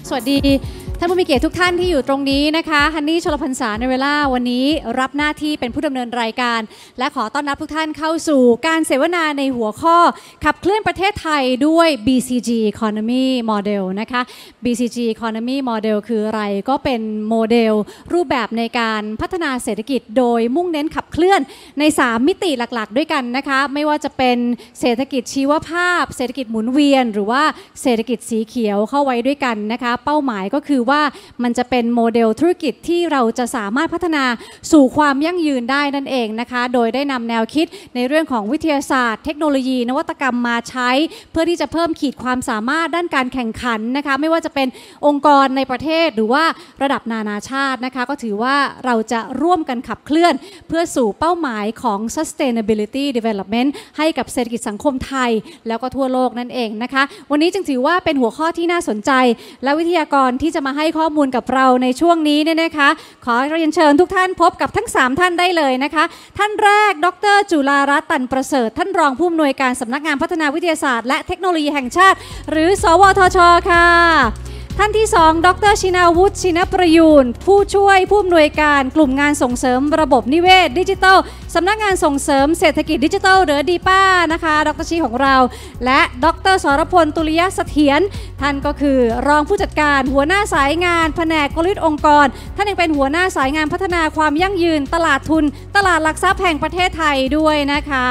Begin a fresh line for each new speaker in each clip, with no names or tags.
สวัสดีท่านผู้มีเกียรติทุกท่านที่อยู่ตรงนี้นะคะฮันนี่ชลพรรษาในเวลาวันนี้รับหน้าที่เป็นผู้ดำเนินรายการและขอต้อนรับทุกท่านเข้าสู่การเสวนาในหัวข้อขับเคลื่อนประเทศไทยด้วย BCG Economy Model นะคะ BCG Economy Model คืออะไรก็เป็นโมเดลรูปแบบในการพัฒนาเศรษฐกิจโดยมุ่งเน้นขับเคลื่อนใน3มิติหลักๆด้วยกันนะคะไม่ว่าจะเป็นเศรษฐกิจชีวภาพเศรษฐกิจหมุนเวียนหรือว่าเศรษฐกิจสีเขียวเข้าไว้ด้วยกันนะคะเป้าหมายก็คือว่ามันจะเป็นโมเดลธุรกิจที่เราจะสามารถพัฒนาสู่ความยั่งยืนได้นั่นเองนะคะโดยได้นำแนวคิดในเรื่องของวิทยาศาสตร์เทคโนโลยีนวัตกรรมมาใช้เพื่อที่จะเพิ่มขีดความสามารถด้านการแข่งขันนะคะไม่ว่าจะเป็นองค์กรในประเทศหรือว่าระดับนานาชาตินะคะก็ถือว่าเราจะร่วมกันขับเคลื่อนเพื่อสู่เป้าหมายของ sustainability development ให้กับเศรษฐกิจสังคมไทยแล้วก็ทั่วโลกนั่นเองนะคะวันนี้จึงถือว่าเป็นหัวข้อที่น่าสนใจและวิทยากรที่จะมาให้ข้อมูลกับเราในช่วงนี้เนี่ยนะคะขอเรียนเชิญทุกท่านพบกับทั้ง3ท่านได้เลยนะคะท่านแรกดร.จุฬารัตน์ ตันประเสริฐท่านรองผู้อำนวยการสำนักงานพัฒนาวิทยาศาสตร์และเทคโนโลยีแห่งชาติหรือสวทช.ค่ะท่านที่2ดร.ชินาวุฒิชินประยูรผู้ช่วยผู้อำนวยการกลุ่มงานส่งเสริมระบบนิเวศดิจิทัลสำนักงานส่งเสริมเศรษฐกิจดิจิทัลหรือดีป้านะคะดร.ชีของเราและดร.สรพลตุลยเสถียรท่านก็คือรองผู้จัดการหัวหน้าสายงานแผนกกลยุทธ์องค์กรท่านยังเป็นหัวหน้าสายงานพัฒนาความยั่งยืนตลาดทุนตลาดหลักทรัพย์แห่งประเทศไทยด้วยนะคะ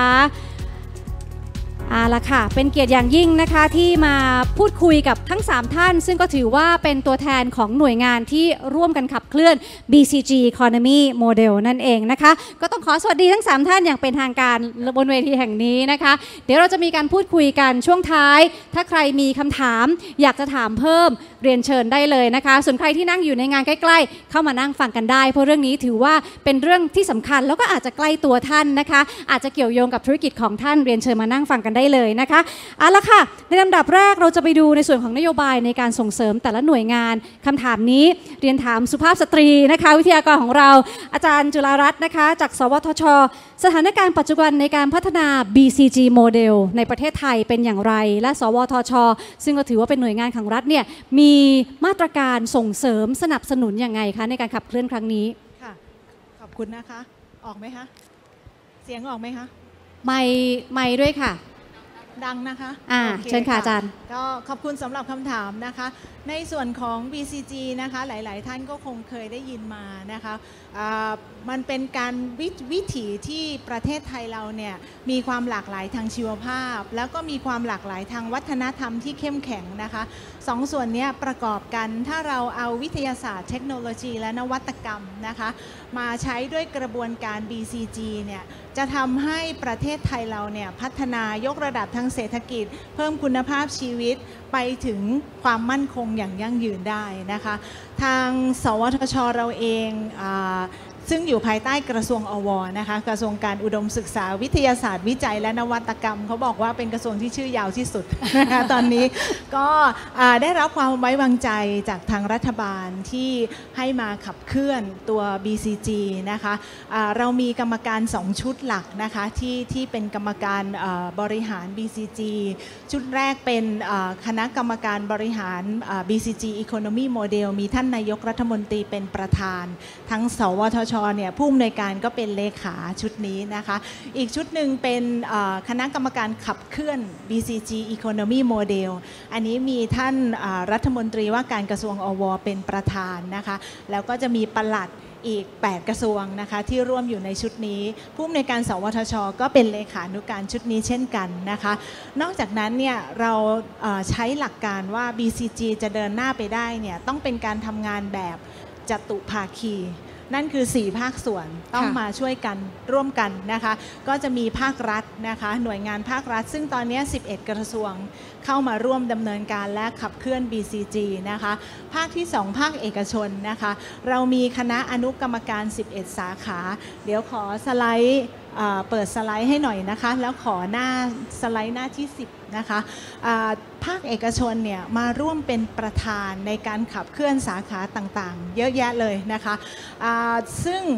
ละค่ะเป็นเกียรติอย่างยิ่งนะคะที่มาพูดคุยกับทั้ง3ท่านซึ่งก็ถือว่าเป็นตัวแทนของหน่วยงานที่ร่วมกันขับเคลื่อน BCG Economy Model นั่นเองนะคะก็ต้องขอสวัสดีทั้ง3ท่านอย่างเป็นทางการบนเวทีแห่งนี้นะคะเดี๋ยวเราจะมีการพูดคุยกันช่วงท้ายถ้าใครมีคำถามอยากจะถามเพิ่มเรียนเชิญได้เลยนะคะส่วนใครที่นั่งอยู่ในงานใกล้ๆเข้ามานั่งฟังกันได้เพราะเรื่องนี้ถือว่าเป็นเรื่องที่สำคัญแล้วก็อาจจะใกล้ตัวท่านนะคะอาจจะเกี่ยวโยงกับธุรกิจของท่านเรียนเชิญมานั่งฟังกันได้เลยนะคะเอาละค่ะในลำดับแรกเราจะไปดูในส่วนของนโยบายในการส่งเสริมแต่ละหน่วยงานคำถามนี้เรียนถามสุภาพสตรีนะคะวิทยากรของเราอาจารย์จุฬารัตน์นะคะจากสวทช.สถานการณ์ปัจจุบันในการพัฒนา BCG โมเดลในประเทศไทยเป็นอย่างไรและสวทช.ซึ่งก็ถือว่าเป็นหน่วยงานของรัฐเนี่ยมีมาตรการส่งเสริมสนับสนุนยังไงคะในการขับเคลื่อนครั้งนี้
ค่ะขอบคุณนะคะออกไหมคะเสียงออกไหมคะ
ไม่ด้วยค่ะ
ดังนะคะ
เชิญค่ะอาจารย์
ก็ขอบคุณสำหรับคำถามนะคะในส่วนของ BCG นะคะหลายๆท่านก็คงเคยได้ยินมานะคะมันเป็นการวิถีที่ประเทศไทยเราเนี่ยมีความหลากหลายทางชีวภาพแล้วก็มีความหลากหลายทางวัฒนธรรมที่เข้มแข็งนะคะ2ส่วนนี้ประกอบกันถ้าเราเอาวิทยาศาสตร์เทคโนโลยีและนวัตกรรมนะคะมาใช้ด้วยกระบวนการ BCG เนี่ยจะทำให้ประเทศไทยเราเนี่ยพัฒนายกระดับทางเศรษฐกิจเพิ่มคุณภาพชีวิตไปถึงความมั่นคงอย่างยั่งยืนได้นะคะทางสวทช.เราเองซึ่งอยู่ภายใต้กระทรวงอว.นะคะกระทรวงการอุดมศึกษาวิทยาศาสตร์วิจัยและนวัตกรรมเขาบอกว่าเป็นกระทรวงที่ชื่อยาวที่สุดนะคะตอนนี้ก็ได้รับความไว้วางใจจากทางรัฐบาลที่ให้มาขับเคลื่อนตัว BCG นะคะเรามีกรรมการ2ชุดหลักนะคะที่เป็นกรรมการบริหาร BCG ชุดแรกเป็นคณะกรรมการบริหาร BCG Economy Model มีท่านนายกรัฐมนตรีเป็นประธานทั้งสวทช.เนี่ยผู้อำนวยการก็เป็นเลขาชุดนี้นะคะอีกชุดหนึ่งเป็นคณะกรรมการขับเคลื่อน BCG Economy Model อันนี้มีท่านรัฐมนตรีว่าการกระทรวงอว.เป็นประธานนะคะแล้วก็จะมีปลัดอีก8กระทรวงนะคะที่ร่วมอยู่ในชุดนี้ผู้อำนวยการสวทช.ก็เป็นเลขานุการชุดนี้เช่นกันนะคะนอกจากนั้นเนี่ยเราใช้หลักการว่า BCG จะเดินหน้าไปได้เนี่ยต้องเป็นการทำงานแบบจตุภาคีนั่นคือ4ภาคส่วนต้องมาช่วยกันร่วมกันนะคะก็จะมีภาครัฐนะคะหน่วยงานภาครัฐซึ่งตอนนี้11กระทรวงเข้ามาร่วมดำเนินการและขับเคลื่อน BCG นะคะภาคที่2ภาคเอกชนนะคะเรามีคณะอนุกรรมการ11สาขาเดี๋ยวขอสไลด์เปิดสไลด์ให้หน่อยนะคะแล้วขอหน้าสไลด์หน้าที่10นะคะภาคเอกชนเนี่ยมาร่วมเป็นประธานในการขับเคลื่อนสาขาต่างๆเยอะแยะเลยนะคะซึ่ง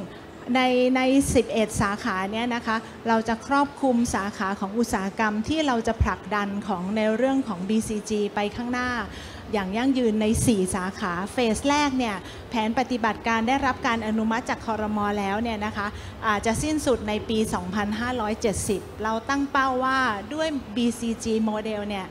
ใน11 สาขาเนี่ยนะคะเราจะครอบคลุมสาขาของอุตสาหกรรมที่เราจะผลักดันของในเรื่องของ BCG ไปข้างหน้าอย่างยั่งยืนใน 4 สาขาเฟสแรกเนี่ยแผนปฏิบัติการได้รับการอนุมัติจากครม.แล้วเนี่ยนะคะอาจจะสิ้นสุดในปี 2570 เราตั้งเป้าว่าด้วย BCG โมเดลเนี่ย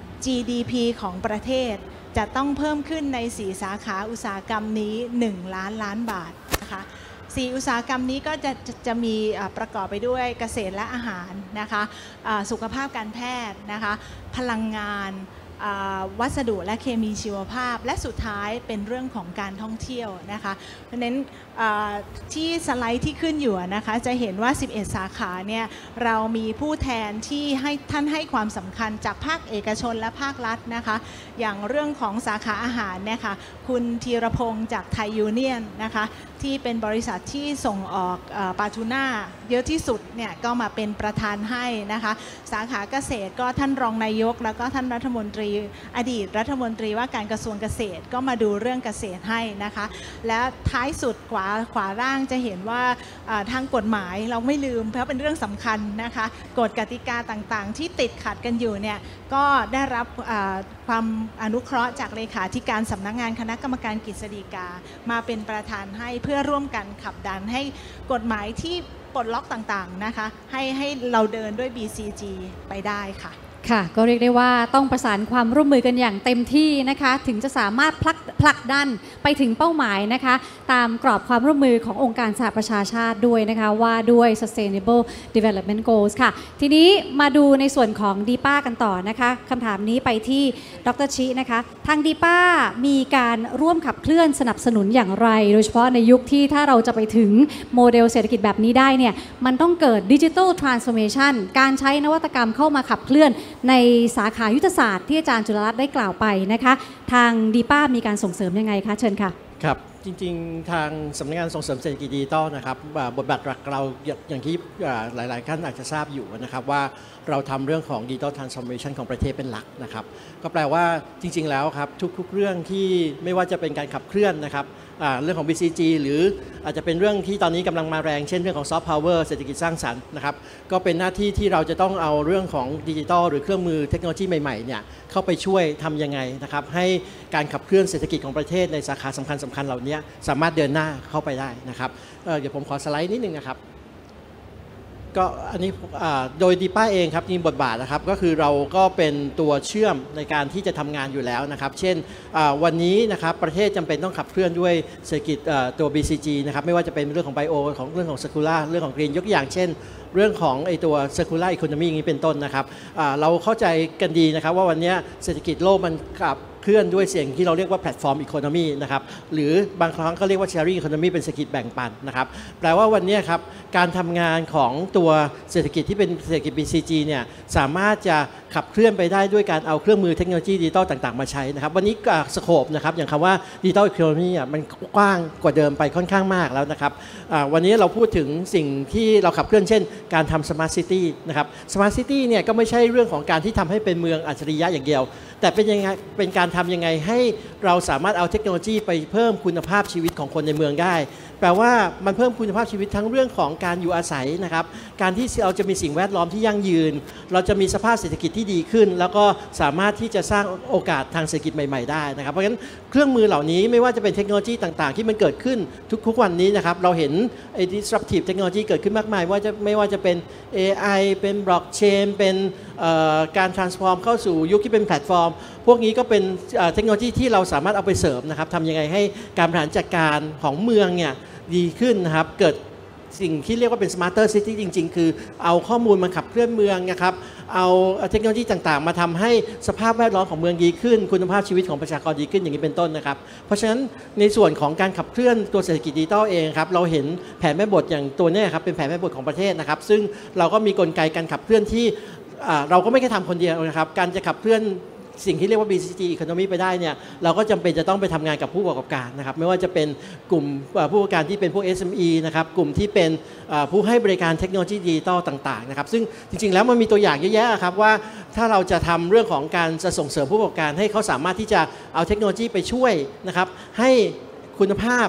GDP ของประเทศจะต้องเพิ่มขึ้นใน 4 สาขาอุตสาหกรรมนี้1 ล้านบาทนะคะ4 อุตสาหกรรมนี้ก็จะมีประกอบไปด้วยเกษตรและอาหารนะคะสุขภาพการแพทย์นะคะพลังงานวัสดุและเคมีชีวภาพและสุดท้ายเป็นเรื่องของการท่องเที่ยวนะคะเพราะฉะนั้นที่สไลด์ที่ขึ้นอยู่นะคะจะเห็นว่า11 สาขาเนี่ยเรามีผู้แทนที่ท่านให้ความสำคัญจากภาคเอกชนและภาครัฐนะคะอย่างเรื่องของสาขาอาหารเนี่ยค่ะคุณธีรพงศ์จากไทยยูเนียนนะคะที่เป็นบริษัทที่ส่งออกปลาทูน่าเยอะที่สุดเนี่ยก็มาเป็นประธานให้นะคะสาขาเกษตรก็ท่านรองนายกแล้วก็ท่านรัฐมนตรีอดีตรัฐมนตรีว่าการกระทรวงเกษตรก็มาดูเรื่องเกษตรให้นะคะและท้ายสุดขวาล่างจะเห็นว่าทางกฎหมายเราไม่ลืมเพราะเป็นเรื่องสำคัญนะคะกฎกติกาต่างๆที่ติดขัดกันอยู่เนี่ยก็ได้รับความอนุเคราะห์จากเลขาธิการสำนักงานคณะกรรมการกฤษฎีกามาเป็นประธานให้เพื่อร่วมกันขับดันให้กฎหมายที่ปลดล็อกต่างๆนะคะให้เราเดินด้วย BCG ไปได้ค่ะ
ค่ะก็เรียกได้ว่าต้องประสานความร่วมมือกันอย่างเต็มที่นะคะถึงจะสามารถผลักดันไปถึงเป้าหมายนะคะตามกรอบความร่วมมือขององค์การสหประชาชาติด้วยนะคะว่าด้วย Sustainable Development Goals ค่ะทีนี้มาดูในส่วนของดีป้ากันต่อนะคะคำถามนี้ไปที่ดร.ชินะคะทางดีป้ามีการร่วมขับเคลื่อนสนับสนุนอย่างไรโดยเฉพาะในยุคที่ถ้าเราจะไปถึงโมเดลเศรษฐกิจแบบนี้ได้เนี่ยมันต้องเกิด Digital Transformation การใช้นวัตกรรมเข้ามาขับเคลื่อนในสาขายุทธศาสตร์ที่อาจารย์จุลรัตน์ได้กล่าวไปนะคะทางดีป้ามีการส่งเสริมยังไงคะเชิญค่ะ
ครับจริงๆทางสำนักงานส่งเสริมเศรษฐกิจดิจิทัลนะครับบทบาทหลักเราอย่างที่หลายๆท่านอาจจะทราบอยู่นะครับว่าเราทำเรื่องของ Digital Transformation ของประเทศเป็นหลักนะครับก็แปลว่าจริงๆแล้วครับทุกๆเรื่องที่ไม่ว่าจะเป็นการขับเคลื่อนนะครับเรื่องของ BCG หรืออาจจะเป็นเรื่องที่ตอนนี้กำลังมาแรงเช่นเรื่องของ Soft Power เศรษฐกิจสร้างสรรค์นะครับก็เป็นหน้าที่ที่เราจะต้องเอาเรื่องของดิจิทัลหรือเครื่องมือเทคโนโลยีใหม่ๆเนี่ยเข้าไปช่วยทำยังไงนะครับให้การขับเคลื่อนเศรษฐกิจของประเทศในสาขาสำคัญเหล่านี้สามารถเดินหน้าเข้าไปได้นะครับเดี๋ยวผมขอสไลด์นิดนึงนะครับก็อันนี้โดยดีป้าเองครับมีบทบาทนะครับก็คือเราก็เป็นตัวเชื่อมในการที่จะทำงานอยู่แล้วนะครับเช่นวันนี้นะครับประเทศจำเป็นต้องขับเคลื่อนด้วยเศรษฐกิจตัว BCG นะครับไม่ว่าจะเป็นเรื่องของไบโอของเรื่องของ Circular เรื่องของ Green ยกอย่างเช่นเรื่องของไอตัว Circular Economy อย่างนี้เป็นต้นนะครับเราเข้าใจกันดีนะครับว่าวันนี้เศรษฐกิจโลกมันขับเคลื่อนด้วยเสียงที่เราเรียกว่าแพลตฟอร์มอีโคโนมีนะครับหรือบางครั้งก็เรียกว่า sharing economy เป็นเศรษฐกิจแบ่งปันนะครับแปลว่าวันนี้ครับการทำงานของตัวเศรษฐกิจที่เป็นเศรษฐกิจ BCG เนี่ยสามารถจะขับเคลื่อนไปได้ด้วยการเอาเครื่องมือเทคโนโลยีดิจิตอลต่างๆมาใช้นะครับวันนี้สโคปนะครับอย่างคำว่าดิจิตอลอีโคโนมีมันกว้างกว่าเดิมไปค่อนข้างมากแล้วนะครับวันนี้เราพูดถึงสิ่งที่เราขับเคลื่อนเช่นการทำ Smart City นะครับ Smart City เนี่ยก็ไม่ใช่เรื่องของการที่ทำให้เป็นเมืองอัจฉริยะอย่างเดียวแต่เป็นการทำยังไงให้เราสามารถเอาเทคโนโลยีไปเพิ่มคุณภาพชีวิตของคนในเมืองได้แปลว่ามันเพิ่มคุณภาพชีวิตทั้งเรื่องของการอยู่อาศัยนะครับการที่เราจะมีสิ่งแวดล้อมที่ยั่งยืนเราจะมีสภาพเศรษฐกิจที่ดีขึ้นแล้วก็สามารถที่จะสร้างโอกาสทางเศรษฐกิจใหม่ๆได้นะครับเพราะฉะนั้นเครื่องมือเหล่านี้ไม่ว่าจะเป็นเทคโนโลยีต่างๆที่มันเกิดขึ้นทุกวันนี้นะครับเราเห็นไอ้ disruptive เทคโนโลยีเกิดขึ้นมากมายว่าจะไม่ว่าจะเป็น AI เป็น blockchain เป็นการ transform เข้าสู่ยุคที่เป็นแพลตฟอร์มพวกนี้ก็เป็นเทคโนโลยีที่เราสามารถเอาไปเสริมนะครับทำยังไงให้การบริหารจัดการของเมืองเนี่ยดีขึ้นนะครับเกิดสิ่งที่เรียกว่าเป็น smarter city จริงๆคือเอาข้อมูลมาขับเคลื่อนเมืองนะครับเอาเทคโนโลยีต่างๆมาทำให้สภาพแวดล้อมของเมืองดีขึ้นคุณภาพชีวิตของประชากรดีขึ้นอย่างนี้เป็นต้นนะครับเพราะฉะนั้นในส่วนของการขับเคลื่อนตัวเศรษฐกิจดิจิทัลเองครับเราเห็นแผนแม่บทอย่างตัวนี้ครับเป็นแผนแม่บทของประเทศนะครับซึ่งเราก็มีกลไกการขับเคลื่อนที่เราก็ไม่แค่ทำคนเดียวนะครับการจะขับเคลื่อนสิ่งที่เรียกว่า BCG Economy ไปได้เนี่ยเราก็จำเป็นจะต้องไปทำงานกับผู้ประกอบการนะครับไม่ว่าจะเป็นกลุ่มผู้ประกอบการที่เป็นพวก SME นะครับกลุ่มที่เป็นผู้ให้บริการเทคโนโลยีดิจิทัลต่างๆนะครับซึ่งจริงๆแล้วมันมีตัวอย่างเยอะแยะครับว่าถ้าเราจะทำเรื่องของการจะส่งเสริมผู้ประกอบการให้เขาสามารถที่จะเอาเทคโนโลยีไปช่วยนะครับให้คุณภาพ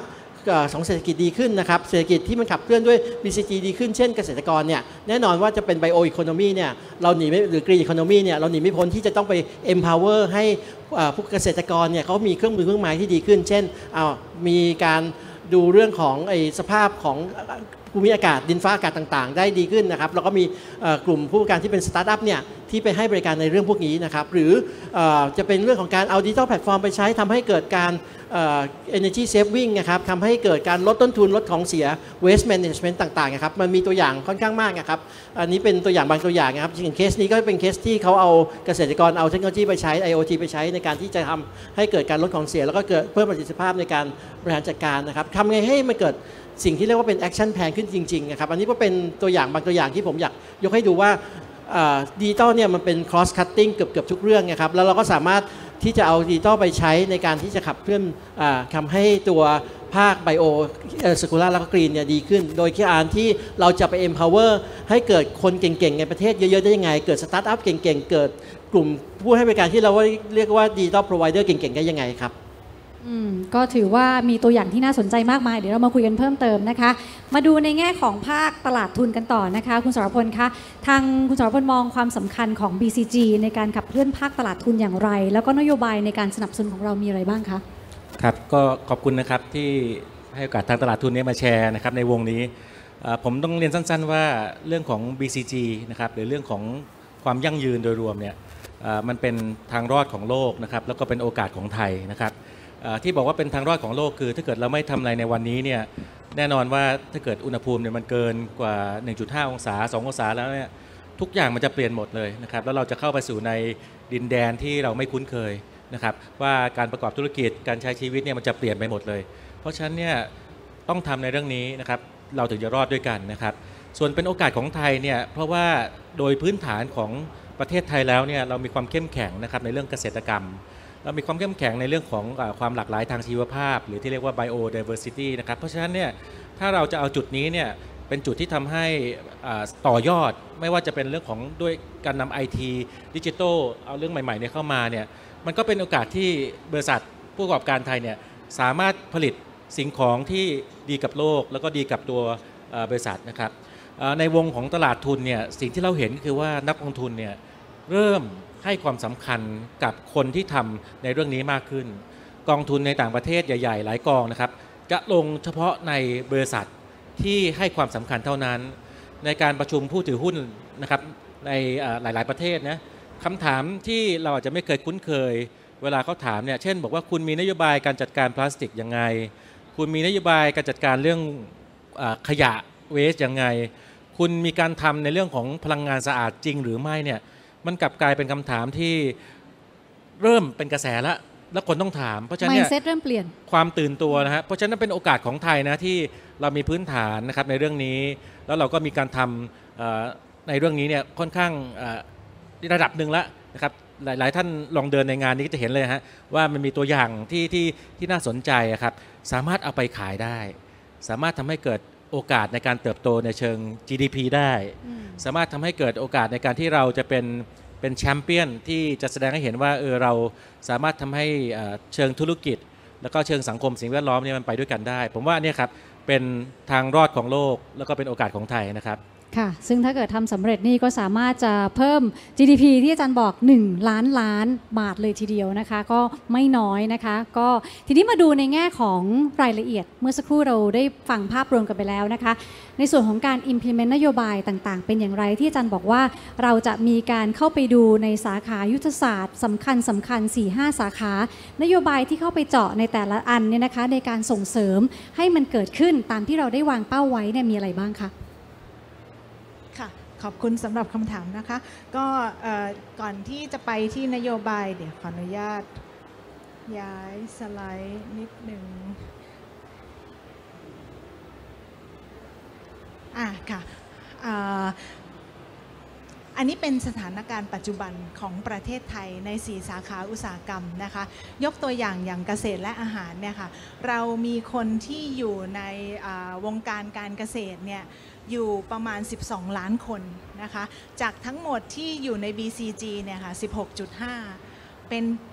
ของเศรษฐกิจดีขึ้นนะครับเศรษฐกิจที่มันขับเคลื่อนด้วย BCG ดีขึ้นเช่นเกษตรกรเนี่ยแน่นอนว่าจะเป็นไบโออีโคโนมีเนี่ยเราหนีไม่หรือกรีนอีโคโนมีเนี่ยเราหนีไม่พ้นที่จะต้องไป empower ให้ผู้เกษตรกรเนี่ยเขามีเครื่องมือเครื่องไม้ที่ดีขึ้นเช่นมีการดูเรื่องของสภาพของภูมิอากาศดินฟ้าอากาศต่างๆได้ดีขึ้นนะครับแล้วก็มีกลุ่มผู้ประกอบการที่เป็นสตาร์ทอัพเนี่ยที่ไปให้บริการในเรื่องพวกนี้นะครับหรือจะเป็นเรื่องของการเอาดิจิทัลแพลตฟอร์มไปใช้ทำให้เกิดการenergy saving นะครับทำให้เกิดการลดต้นทุนลดของเสีย waste management ต่างๆนะครับมันมีตัวอย่างค่อนข้างมากนะครับอันนี้เป็นตัวอย่างบางตัวอย่างนะครับอย่างเคสนี้ก็เป็นเคสที่เขาเอาเกษตรกรเอาเทคโนโลยีไปใช้ IoT ไปใช้ในการที่จะทำให้เกิดการลดของเสียแล้วก็เกิดเพิ่มประสิทธิภาพในการบริหารจัดการนะครับทำไงให้มันเกิดสิ่งที่เรียกว่าเป็น action plan ขึ้นจริงๆนะครับอันนี้ก็เป็นตัวอย่างบางตัวอย่างที่ผมอยากยกให้ดูว่าดิจิตอลเนี่ยมันเป็น cross cutting เกือบทุกเรื่องนะครับแล้วเราก็สามารถที่จะเอาดิจิตอลไปใช้ในการที่จะขับเคลื่อนทำให้ตัวภาคไบโอcircular แล้วก็ green เนี่ยดีขึ้นโดยที่เราจะไป empower ให้เกิดคนเก่งๆในประเทศเยอะๆได้ยังไงเกิดสตาร์ทอัพเก่งๆเกิดกลุ่มผู้ให้บริการที่เราเรียกว่าดิจิตอล provider เก่งๆได้ยังไงครับ
ก็ถือว่ามีตัวอย่างที่น่าสนใจมากมายเดี๋ยวเรามาคุยกันเพิ่มเติมนะคะมาดูในแง่ของภาคตลาดทุนกันต่อนะคะคุณสรพลคะทางคุณสรพลมองความสำคัญของ BCG ในการขับเคลื่อนภาคตลาดทุนอย่างไรแล้วก็นโยบายในการสนับสนุนของเรามีอะไรบ้างคะ
ครับก็ขอบคุณนะครับที่ให้โอกาสทางตลาดทุนนี้มาแชร์นะครับในวงนี้ผมต้องเรียนสั้นๆว่าเรื่องของ BCG นะครับหรือเรื่องของความยั่งยืนโดยรวมเนี่ยมันเป็นทางรอดของโลกนะครับแล้วก็เป็นโอกาสของไทยนะครับที่บอกว่าเป็นทางรอดของโลกคือถ้าเกิดเราไม่ทำอะไรในวันนี้เนี่ยแน่นอนว่าถ้าเกิดอุณหภูมิเนี่ยมันเกินกว่า 1.5 องศา 2 องศาแล้วเนี่ยทุกอย่างมันจะเปลี่ยนหมดเลยนะครับแล้วเราจะเข้าไปสู่ในดินแดนที่เราไม่คุ้นเคยนะครับว่าการประกอบธุรกิจการใช้ชีวิตเนี่ยมันจะเปลี่ยนไปหมดเลยเพราะฉะนั้นเนี่ยต้องทำในเรื่องนี้นะครับเราถึงจะรอดด้วยกันนะครับส่วนเป็นโอกาสของไทยเนี่ยเพราะว่าโดยพื้นฐานของประเทศไทยแล้วเนี่ยเรามีความเข้มแข็งนะครับในเรื่องเกษตรกรรมเรามีความเข้มแข็งในเรื่องของความหลากหลายทางชีวภาพหรือที่เรียกว่า biodiversity นะครับเพราะฉะนั้นเนี่ยถ้าเราจะเอาจุดนี้เนี่ยเป็นจุดที่ทำให้ต่อยอดไม่ว่าจะเป็นเรื่องของด้วยการนำ IT ดิจิทัลเอาเรื่องใหม่ๆเนี่ยเข้ามาเนี่ยมันก็เป็นโอกาสที่บริษัทผู้ประกอบการไทยเนี่ยสามารถผลิตสิ่งของที่ดีกับโลกแล้วก็ดีกับตัวบริษัทนะครับในวงของตลาดทุนเนี่ยสิ่งที่เราเห็นคือว่านักลงทุนเนี่ยเริ่มให้ความสำคัญกับคนที่ทำในเรื่องนี้มากขึ้นกองทุนในต่างประเทศใหญ่ๆหลายกองนะครับจะลงเฉพาะในบริษัทที่ให้ความสำคัญเท่านั้นในการประชุมผู้ถือหุ้นนะครับในหลายๆประเทศนะคำถามที่เราอาจจะไม่เคยคุ้นเคยเวลาเขาถามเนี่ยเช่นบอกว่าคุณมีนโยบายการจัดการพลาสติกยังไงคุณมีนโยบายการจัดการเรื่องขยะเวสต์ยังไงคุณมีการทำในเรื่องของพลังงานสะอาดจริงหรือไม่เนี่ยมันกลับกลายเป็นคำถามที่เริ่มเป็นกระแสแล้วคนต้องถามเพราะฉะนั้นเนี่ย
mindset เริ่มเปลี่ยน
ความตื่นตัวนะฮะเพราะฉะนั้นเป็นโอกาสของไทยนะที่เรามีพื้นฐานนะครับในเรื่องนี้แล้วเราก็มีการทำในเรื่องนี้เนี่ยค่อนข้างระดับหนึ่งแล้วนะครับหลายท่านลองเดินในงานนี้ก็จะเห็นเลยฮะว่ามันมีตัวอย่างที่น่าสนใจครับสามารถเอาไปขายได้สามารถทำให้เกิดโอกาสในการเติบโตในเชิง GDP ได้สามารถทำให้เกิดโอกาสในการที่เราจะเป็นแชมเปี้ยนที่จะแสดงให้เห็นว่าเราสามารถทำให้เชิงธุรกิจแล้วก็เชิงสังคมสิ่งแวดล้อมเนี่ยมันไปด้วยกันได้ผมว่าเนี่ยครับเป็นทางรอดของโลกแล้วก็เป็นโอกาสของไทยนะครับ
ค่ะซึ่งถ้าเกิดทำสำเร็จนี่ก็สามารถจะเพิ่ม GDP ที่อาจารย์บอก1 ล้านล้านบาทเลยทีเดียวนะคะก็ไม่น้อยนะคะก็ทีนี้มาดูในแง่ของรายละเอียดเมื่อสักครู่เราได้ฟังภาพรวมกันไปแล้วนะคะในส่วนของการ implement นโยบายต่างๆเป็นอย่างไรที่อาจารย์บอกว่าเราจะมีการเข้าไปดูในสาขายุทธศาสตร์สำคัญ 4-5 สาขานโยบายที่เข้าไปเจาะในแต่ละอันเนี่ยนะคะในการส่งเสริมให้มันเกิดขึ้นตามที่เราได้วางเป้าไว้เนี่ยมีอะไรบ้างคะ
ขอบคุณสำหรับคำถามนะคะก็ก่อนที่จะไปที่นโยบายเดี๋ยวขออนุญาตย้ายสไลด์นิดหนึ่งค่ะอันนี้เป็นสถานการณ์ปัจจุบันของประเทศไทยใน4สาขาอุตสาหกรรมนะคะยกตัวอย่างเกษตรและอาหารเนี่ยค่ะเรามีคนที่อยู่ในวงการการเกษตรเนี่ยอยู่ประมาณ12 ล้านคนนะคะจากทั้งหมดที่อยู่ใน BCG เนี่ยค่ะ 16.5 เป็น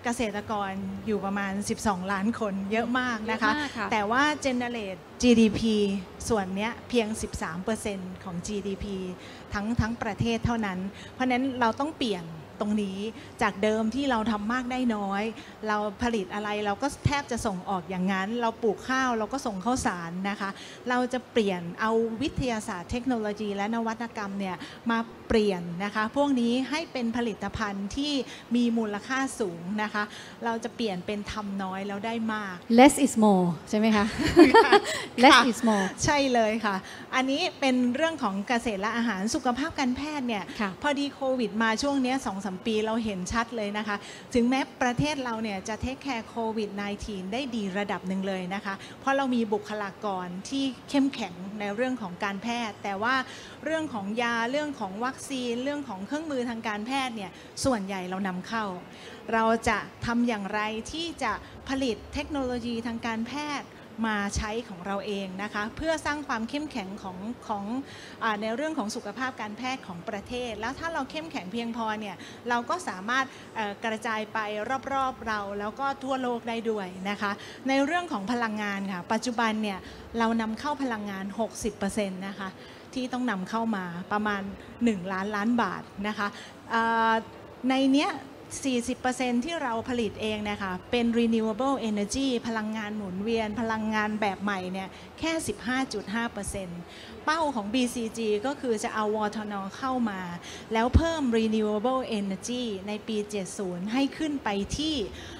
เกษตรกรอยู่ประมาณ12ล้านคนเยอะมากนะคะ แต่ว่า generate GDP ส่วนนี้เพียง 13% ของ GDP ทั้งประเทศเท่านั้นเพราะนั้นเราต้องเปลี่ยนตรงนี้จากเดิมที่เราทำมากได้น้อยเราผลิตอะไรเราก็แทบจะส่งออกอย่างนั้นเราปลูกข้าวเราก็ส่งข้าวสารนะคะเราจะเปลี่ยนเอาวิทยาศาสตร์เทคโนโลยีและนวัตกรรมเนี่ยมาเปลี่ยนนะคะพวกนี้ให้เป็นผลิตภัณฑ์ที่มีมูลค่าสูงนะคะเราจะเปลี่ยนเป็นทำน้อยแล้วได้มาก
less is more ใช่ไหมคะ less is more
ใช่เลยค่ะอันนี้เป็นเรื่องของเกษตรและอาหารสุขภาพการแพทย์เนี่ยพอดีโควิดมาช่วงนี้ 2-3 ปีเราเห็นชัดเลยนะคะถึงแม้ประเทศเราเนี่ยจะเทคแคร์โควิด -19 ได้ดีระดับหนึ่งเลยนะคะเพราะเรามีบุคลากรที่เข้มแข็งในเรื่องของการแพทย์แต่ว่าเรื่องของยาเรื่องของวัคซีนเรื่องของเครื่องมือทางการแพทย์เนี่ยส่วนใหญ่เรานำเข้าเราจะทำอย่างไรที่จะผลิตเทคโนโลยีทางการแพทย์มาใช้ของเราเองนะคะเพื่อสร้างความเข้มแข็งของในเรื่องของสุขภาพการแพทย์ของประเทศแล้วถ้าเราเข้มแข็งเพียงพอเนี่ยเราก็สามารถกระจายไปรอบๆเราแล้วก็ทั่วโลกได้ด้วยนะคะในเรื่องของพลังงานค่ะปัจจุบันเนี่ยเรานำเข้าพลังงาน 60% นะคะที่ต้องนำเข้ามาประมาณ1 ล้านบาทนะคะในเนี้ย40% ที่เราผลิตเองนะคะเป็น renewable energy พลังงานหมุนเวียนพลังงานแบบใหม่เนี่ยแค่ 15.5% เป้าของ BCG ก็คือจะเอาวทน.เข้ามาแล้วเพิ่ม renewable energy ในปี 70 ให้ขึ้นไปที่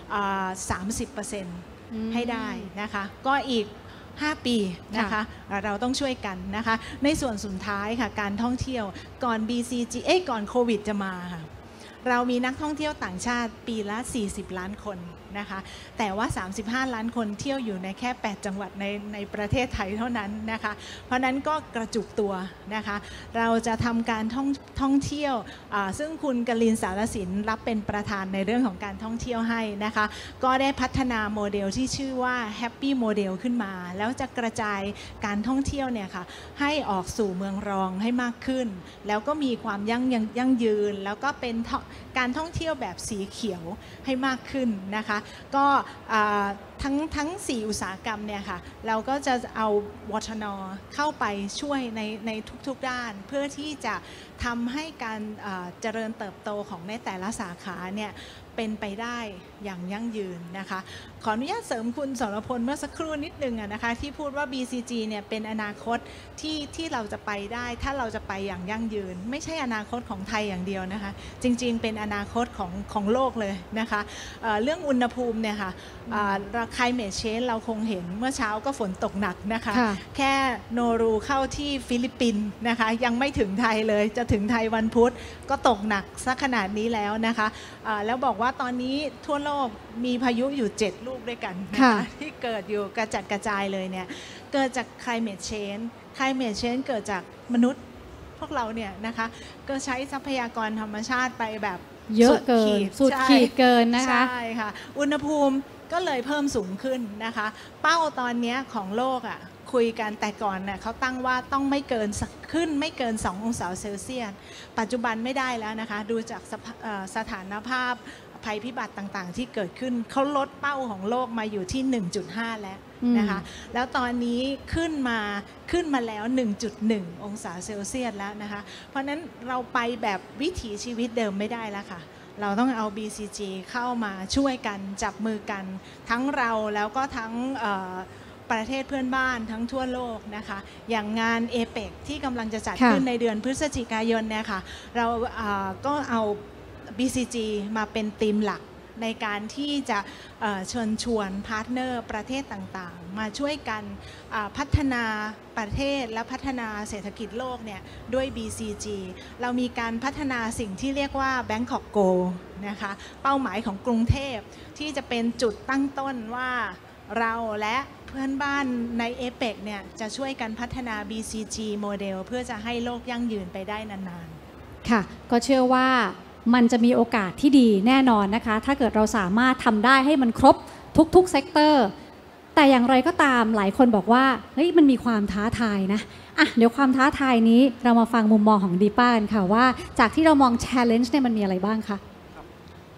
30% ให้ได้นะคะก็อีก5 ปีนะคะเราต้องช่วยกันนะคะในส่วนสุดท้ายค่ะการท่องเที่ยวก่อน BCG ก่อนโควิดจะมาค่ะเรามีนักท่องเที่ยวต่างชาติปีละ40 ล้านคนนะคะแต่ว่า35 ล้านคนเที่ยวอยู่ในแค่8 จังหวัดในประเทศไทยเท่านั้นนะคะเพราะนั้นก็กระจุกตัวนะคะเราจะทำการท่องเที่ยวซึ่งคุณกลินสารสินรับเป็นประธานในเรื่องของการท่องเที่ยวให้นะคะก็ได้พัฒนาโมเดลที่ชื่อว่า Happy Model ขึ้นมาแล้วจะกระจายการท่องเที่ยวเนี่ยค่ะให้ออกสู่เมืองรองให้มากขึ้นแล้วก็มีความยั่งยืนแล้วก็เป็นการท่องเที่ยวแบบสีเขียวให้มากขึ้นนะคะก็ทั้ง4 อุตสาหกรรมเนี่ยค่ะเราก็จะเอาวทน.เข้าไปช่วยในทุกๆด้านเพื่อที่จะทำให้การเจริญเติบโตของในแต่ละสาขาเนี่ยเป็นไปได้อย่างยั่งยืนนะคะขออนุญาตเสริมคุณสรพลเมื่อสักครู่นิดนึงนะคะที่พูดว่า BCG เนี่ยเป็นอนาคตที่เราจะไปได้ถ้าเราจะไปอย่างยั่งยืนไม่ใช่อนาคตของไทยอย่างเดียวนะคะจริงๆเป็นอนาคตของโลกเลยนะคะเรื่องอุณหภูมิเนี่ยค่ะclimate change เราคงเห็นเมื่อเช้าก็ฝนตกหนักนะคะแค่โนรูเข้าที่ฟิลิปปินส์นะคะยังไม่ถึงไทยเลยจะถึงไทยวันพุธก็ตกหนักซะขนาดนี้แล้วนะคะแล้วบอกว่าตอนนี้ทั่วโลกมีพายุอยู่7 ลูกด้วยกันนะคะที่เกิดอยู่กระจัดกระจายเลยเนี่ยเกิดจาก climate change เกิดจากมนุษย์พวกเราเนี่ยนะคะก็ใช้ทรัพยากรธรรมชาติไปแบบ
เยอะเกินสุดขีดเกินนะคะ
ใช่ค่ะอุณหภูมิก็เลยเพิ่มสูงขึ้นนะคะเป้าตอนนี้ของโลกอ่ะคุยกันแต่ก่อนเนี่ยเขาตั้งว่าต้องไม่เกิน2 องศาเซลเซียสปัจจุบันไม่ได้แล้วนะคะดูจากสถานภาพภัยพิบัติต่างๆที่เกิดขึ้นเขาลดเป้าของโลกมาอยู่ที่ 1.5 แล้วนะคะแล้วตอนนี้ขึ้นมาแล้ว 1.1 องศาเซลเซียสแล้วนะคะเพราะนั้นเราไปแบบวิถีชีวิตเดิมไม่ได้แล้วค่ะเราต้องเอา BCG เข้ามาช่วยกันจับมือกันทั้งเราแล้วก็ทั้งประเทศเพื่อนบ้านทั้งทั่วโลกนะคะอย่างงาน APEC ที่กำลังจะจัดขึ้นในเดือนพฤศจิกายนเนี่ยค่ะเราก็เอา BCG มาเป็นธีมหลักในการที่จะเชิญชวนพาร์ทเนอร์ประเทศต่างๆมาช่วยกันพัฒนาประเทศและพัฒนาเศรษฐกิจโลกเนี่ยด้วย BCG เรามีการพัฒนาสิ่งที่เรียกว่า Bangkok Go นะคะเป้าหมายของกรุงเทพที่จะเป็นจุดตั้งต้นว่าเราและเพื่อนบ้านใน APEC เนี่ยจะช่วยกันพัฒนา BCG โมเดลเพื่อจะให้โลกยั่งยืนไปได้นานๆ
ค่ะก็เชื่อว่ามันจะมีโอกาสที่ดีแน่นอนนะคะถ้าเกิดเราสามารถทำได้ให้มันครบทุกเซกเตอร์แต่อย่างไรก็ตามหลายคนบอกว่าเฮ้ยมันมีความท้าทายนะเดี๋ยวความท้าทายนี้เรามาฟังมุมมองของดีป้ากันค่ะว่าจากที่เรามอง challenge เนี่ยมันมีอะไรบ้างคะ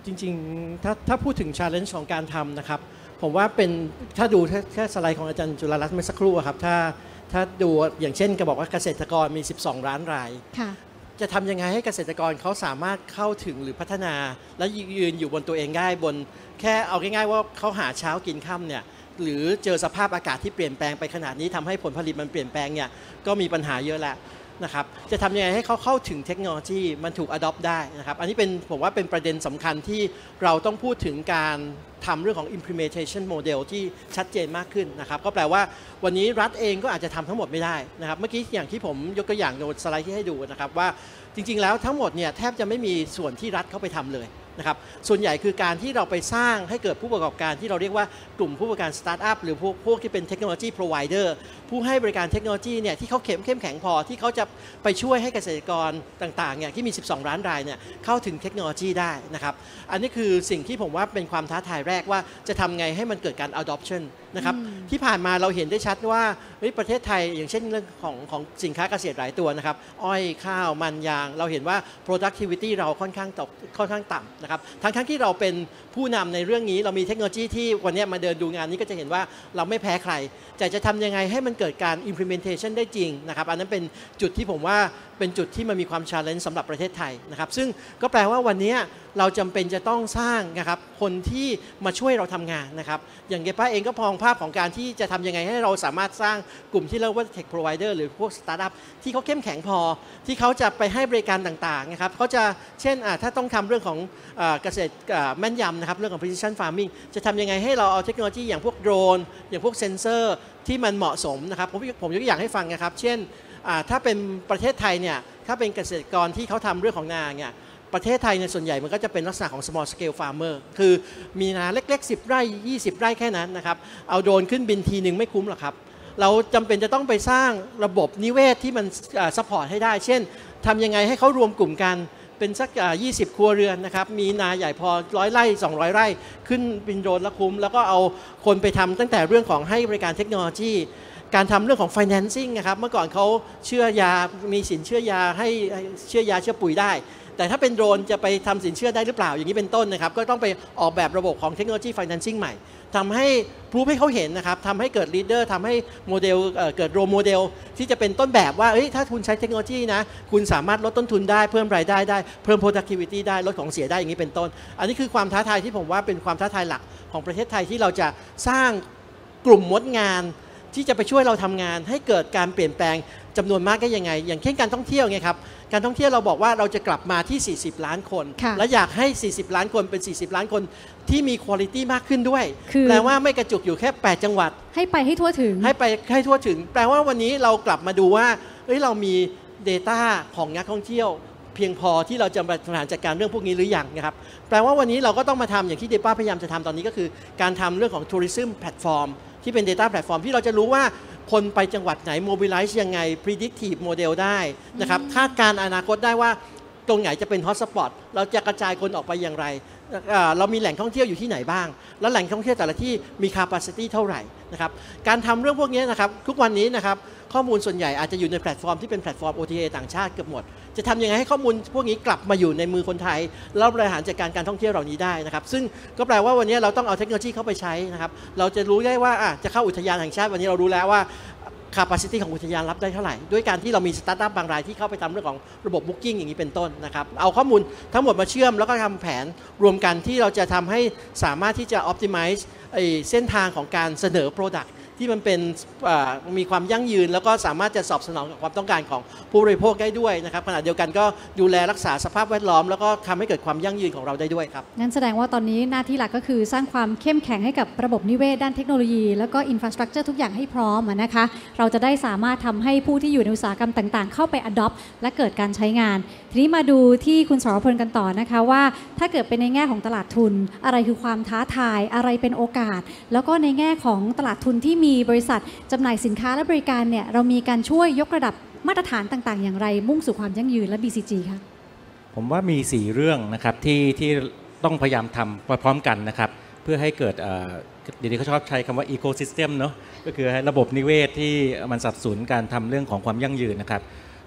จริงๆถ้าพูดถึง challenge ของการทำนะครับผมว่าเป็นถ้าดูแค่สไลด์ของอาจารย์จุลรัตน์เมื่อสักครู่ครับถ้าดูอย่างเช่นก็บอกว่าเกษตรกรมี12ล้านรายจะทำยังไงให้เกษตรกรเขาสามารถเข้าถึงหรือพัฒนาและยืนอยู่บนตัวเองได้บนแค่เอาง่ายๆว่าเขาหาเช้ากินค่ำเนี่ยหรือเจอสภาพอากาศที่เปลี่ยนแปลงไปขนาดนี้ทำให้ผลผลิตมันเปลี่ยนแปลงเนี่ยก็มีปัญหาเยอะแล้วนะครับจะทำยังไงให้เขาเข้าถึงเทคโนโลยีมันถูก adopt ได้นะครับอันนี้เป็นผมว่าเป็นประเด็นสำคัญที่เราต้องพูดถึงการทำเรื่องของ implementation model ที่ชัดเจนมากขึ้นนะครับก็แปลว่าวันนี้รัฐเองก็อาจจะทำทั้งหมดไม่ได้นะครับเมื่อกี้อย่างที่ผมยกตัวอย่างในสไลด์ที่ให้ดูนะครับว่าจริงๆแล้วทั้งหมดเนี่ยแทบจะไม่มีส่วนที่รัฐเข้าไปทำเลยนะครับส่วนใหญ่คือการที่เราไปสร้างให้เกิดผู้ประกอบการที่เราเรียกว่ากลุ่มผู้ประกอบการสตาร์ทอัพหรือพวกที่เป็นเทคโนโลยีพรอไวเดอร์ผู้ให้บริการเทคโนโลยีเนี่ยที่เขาเข้มแข็งพอที่เขาจะไปช่วยให้เกษตรกรต่างๆเนี่ยที่มี12ล้านรายเนี่ยเข้าถึงเทคโนโลยีได้นะครับอันนี้คือสิ่งที่ผมว่าเป็นความท้าทายแรกว่าจะทำไงให้มันเกิดการ adoption นะครับที่ผ่านมาเราเห็นได้ชัดว่าประเทศไทยอย่างเช่นเรื่องของสินค้าเกษตรหลายตัวนะครับอ้อยข้าวมันยางเราเห็นว่า productivity เราค่อนข้างต่ำนะครับทั้งที่เราเป็นผู้นำในเรื่องนี้เรามีเทคโนโลยีที่วันนี้มาเดินดูงานนี้ก็จะเห็นว่าเราไม่แพ้ใครแต่จะทำยังไงให้มันเกิดการ implementation ได้จริงนะครับอันนั้นเป็นจุดที่ผมว่าเป็นจุดที่มันมีความ challenge สำหรับประเทศไทยนะครับซึ่งก็แปลว่าวันนี้เราจำเป็นจะต้องสร้างนะครับคนที่มาช่วยเราทำงานนะครับอย่างเกป้าเองก็มองภาพของการที่จะทำยังไงให้เราสามารถสร้างกลุ่มที่เรียกว่า tech provider หรือพวก startup ที่เขาเข้มแข็งพอที่เขาจะไปให้บริการต่างๆนะครับเขาจะเช่นถ้าต้องทำเรื่องของเกษตรแม่นยำนะครับเรื่องของ precision farming จะทำยังไงให้เราเอาเทคโนโลยีอย่างพวกโดรนอย่างพวกเซ็นเซอร์ที่มันเหมาะสมนะครับผมยกตัวอย่างให้ฟังนะครับเช่นถ้าเป็นประเทศไทยเนี่ยถ้าเป็นเกษตรกรที่เขาทำเรื่องของนาเนี่ยประเทศไทยในส่วนใหญ่มันก็จะเป็นลักษณะของ small scale farmer คือมีนาเล็กๆ10 ไร่ 20 ไร่แค่นั้นนะครับเอาโดรนขึ้นบินทีหนึ่งไม่คุ้มหรอกครับเราจำเป็นจะต้องไปสร้างระบบนิเวศที่มันซัพพอร์ตให้ได้เช่นทำยังไงให้เขารวมกลุ่มกันเป็นสัก20 ครัวเรือนนะครับมีนาใหญ่พอ100 ไร่200 ไร่ขึ้นบินโดรนแล้วคุ้มแล้วก็เอาคนไปทำตั้งแต่เรื่องของให้บริการเทคโนโลยีการทำเรื่องของ financing นะครับเมื่อก่อนเขาเชื่อยามีสินเชื่อยาให้เชื่อยาเชื่อปุ๋ยได้แต่ถ้าเป็นโดรนจะไปทำสินเชื่อได้หรือเปล่าอย่างนี้เป็นต้นนะครับก็ต้องไปออกแบบระบบของเทคโนโลยี financing ใหม่ทำให้พรูฟให้เขาเห็นนะครับทำให้เกิด leader ทำให้โมเดลเกิดโรโมเดลที่จะเป็นต้นแบบว่าถ้าคุณใช้เทคโนโลยีนะคุณสามารถลดต้นทุนได้เพิ่มรายได้ได้เพิ่ม productivity ได้ลดของเสียได้อย่างนี้เป็นต้นอันนี้คือความท้าทายที่ผมว่าเป็นความท้าทายหลักของประเทศไทยที่เราจะสร้างกลุ่มมดงานที่จะไปช่วยเราทำงานให้เกิดการเปลี่ยนแปลงจำนวนมากได้ยังไงอย่างเช่นการท่องเที่ยวไงครับการท่องเที่ยวเราบอกว่าเราจะกลับมาที่40ล้านคนและอยากให้40ล้านคนเป็น40ล้านคนที่มีคุณภาพมากขึ้นด้วยแปลว่าไม่กระจุกอยู่แค่8จังหวัด
ให้ไปให้ทั่วถึง
ให้ทั่วถึงแปลว่าวันนี้เรากลับมาดูว่าเรามี data ของนักท่องเที่ยวเพียงพอที่เราจะบริหารจัดการเรื่องพวกนี้หรือยังนะครับแปลว่าวันนี้เราก็ต้องมาทำอย่างที่เดป้าพยายามจะทำตอนนี้ก็คือการทำเรื่องของ tourism platform ที่เป็น data platform ที่เราจะรู้ว่าคนไปจังหวัดไหน mobilize ยังไง predictive model ได้นะครับคาดการณ์อนาคตได้ว่าตรงไหนจะเป็น hotspot เราจะกระจายคนออกไปอย่างไรเรามีแหล่งท่องเที่ยวอยู่ที่ไหนบ้างแล้วแหล่งท่องเที่ยวแต่ละที่มี capacity เท่าไหร่นะครับการทำเรื่องพวกนี้นะครับทุกวันนี้นะครับข้อมูลส่วนใหญ่อาจจะอยู่ในแพลตฟอร์มที่เป็นแพลตฟอร์ม OTA ต่างชาติเกือบหมดจะทำยังไงให้ข้อมูลพวกนี้กลับมาอยู่ในมือคนไทยแล้วบริหารจัดการท่องเที่ยวเหล่านี้ได้นะครับซึ่งก็แปลว่าวันนี้เราต้องเอาเทคโนโลยีเข้าไปใช้นะครับเราจะรู้ได้ว่าจะเข้าอุทยานแห่งชาติวันนี้เรารู้แล้วว่า capacity ของอุทยานรับได้เท่าไหร่ด้วยการที่เรามีสตาร์ทอัพบางรายที่เข้าไปทำเรื่องของระบบ Booking อย่างนี้เป็นต้นนะครับเอาข้อมูลทั้งหมดมาเชื่อมแล้วก็ทำแผนรวมกันที่เราจะทำให้สามารถที่จะ optimize เส้นทางของการเสนอ product ที่มันเป็นมีความยั่งยืนแล้วก็สามารถจะตอบสนองกับความต้องการของผู้บริโภคได้ด้วยนะครับขณะเดียวกันก็ดูแลรักษาสภาพแวดล้อมแล้วก็ทำให้เกิดความยั่งยืนของเราได้ด้วยครับ
งั้นแสดงว่าตอนนี้หน้าที่หลักก็คือสร้างความเข้มแข็งให้กับระบบนิเวศด้านเทคโนโลยีแล้วก็อินฟราสตรักเจอร์ทุกอย่างให้พร้อมนะคะเราจะได้สามารถทำให้ผู้ที่อยู่ในอุตสาหกรรมต่างๆเข้าไป adopt และเกิดการใช้งานทีนี้มาดูที่คุณสรพลกันต่อนะคะว่าถ้าเกิดเป็นในแง่ของตลาดทุนอะไรคือความท้าทายอะไรเป็นโอกาสแล้วก็ในแง่ของตลาดทุนที่มีบริษัทจำหน่ายสินค้าและบริการเนี่ยเรามีการช่วยยกระดับมาตรฐานต่างๆอย่างไรมุ่งสู่ความยั่งยืนและ BCG คะ
ผมว่ามี4เรื่องนะครับที่ต้องพยายามทำพร้อมกันนะครับเพื่อให้เกิดเดี๋ยวนี้เขาชอบใช้คำว่า ecosystem เนาะก็คือระบบนิเวศที่มันสนับสนุนการทำเรื่องของความยั่งยืนนะครับ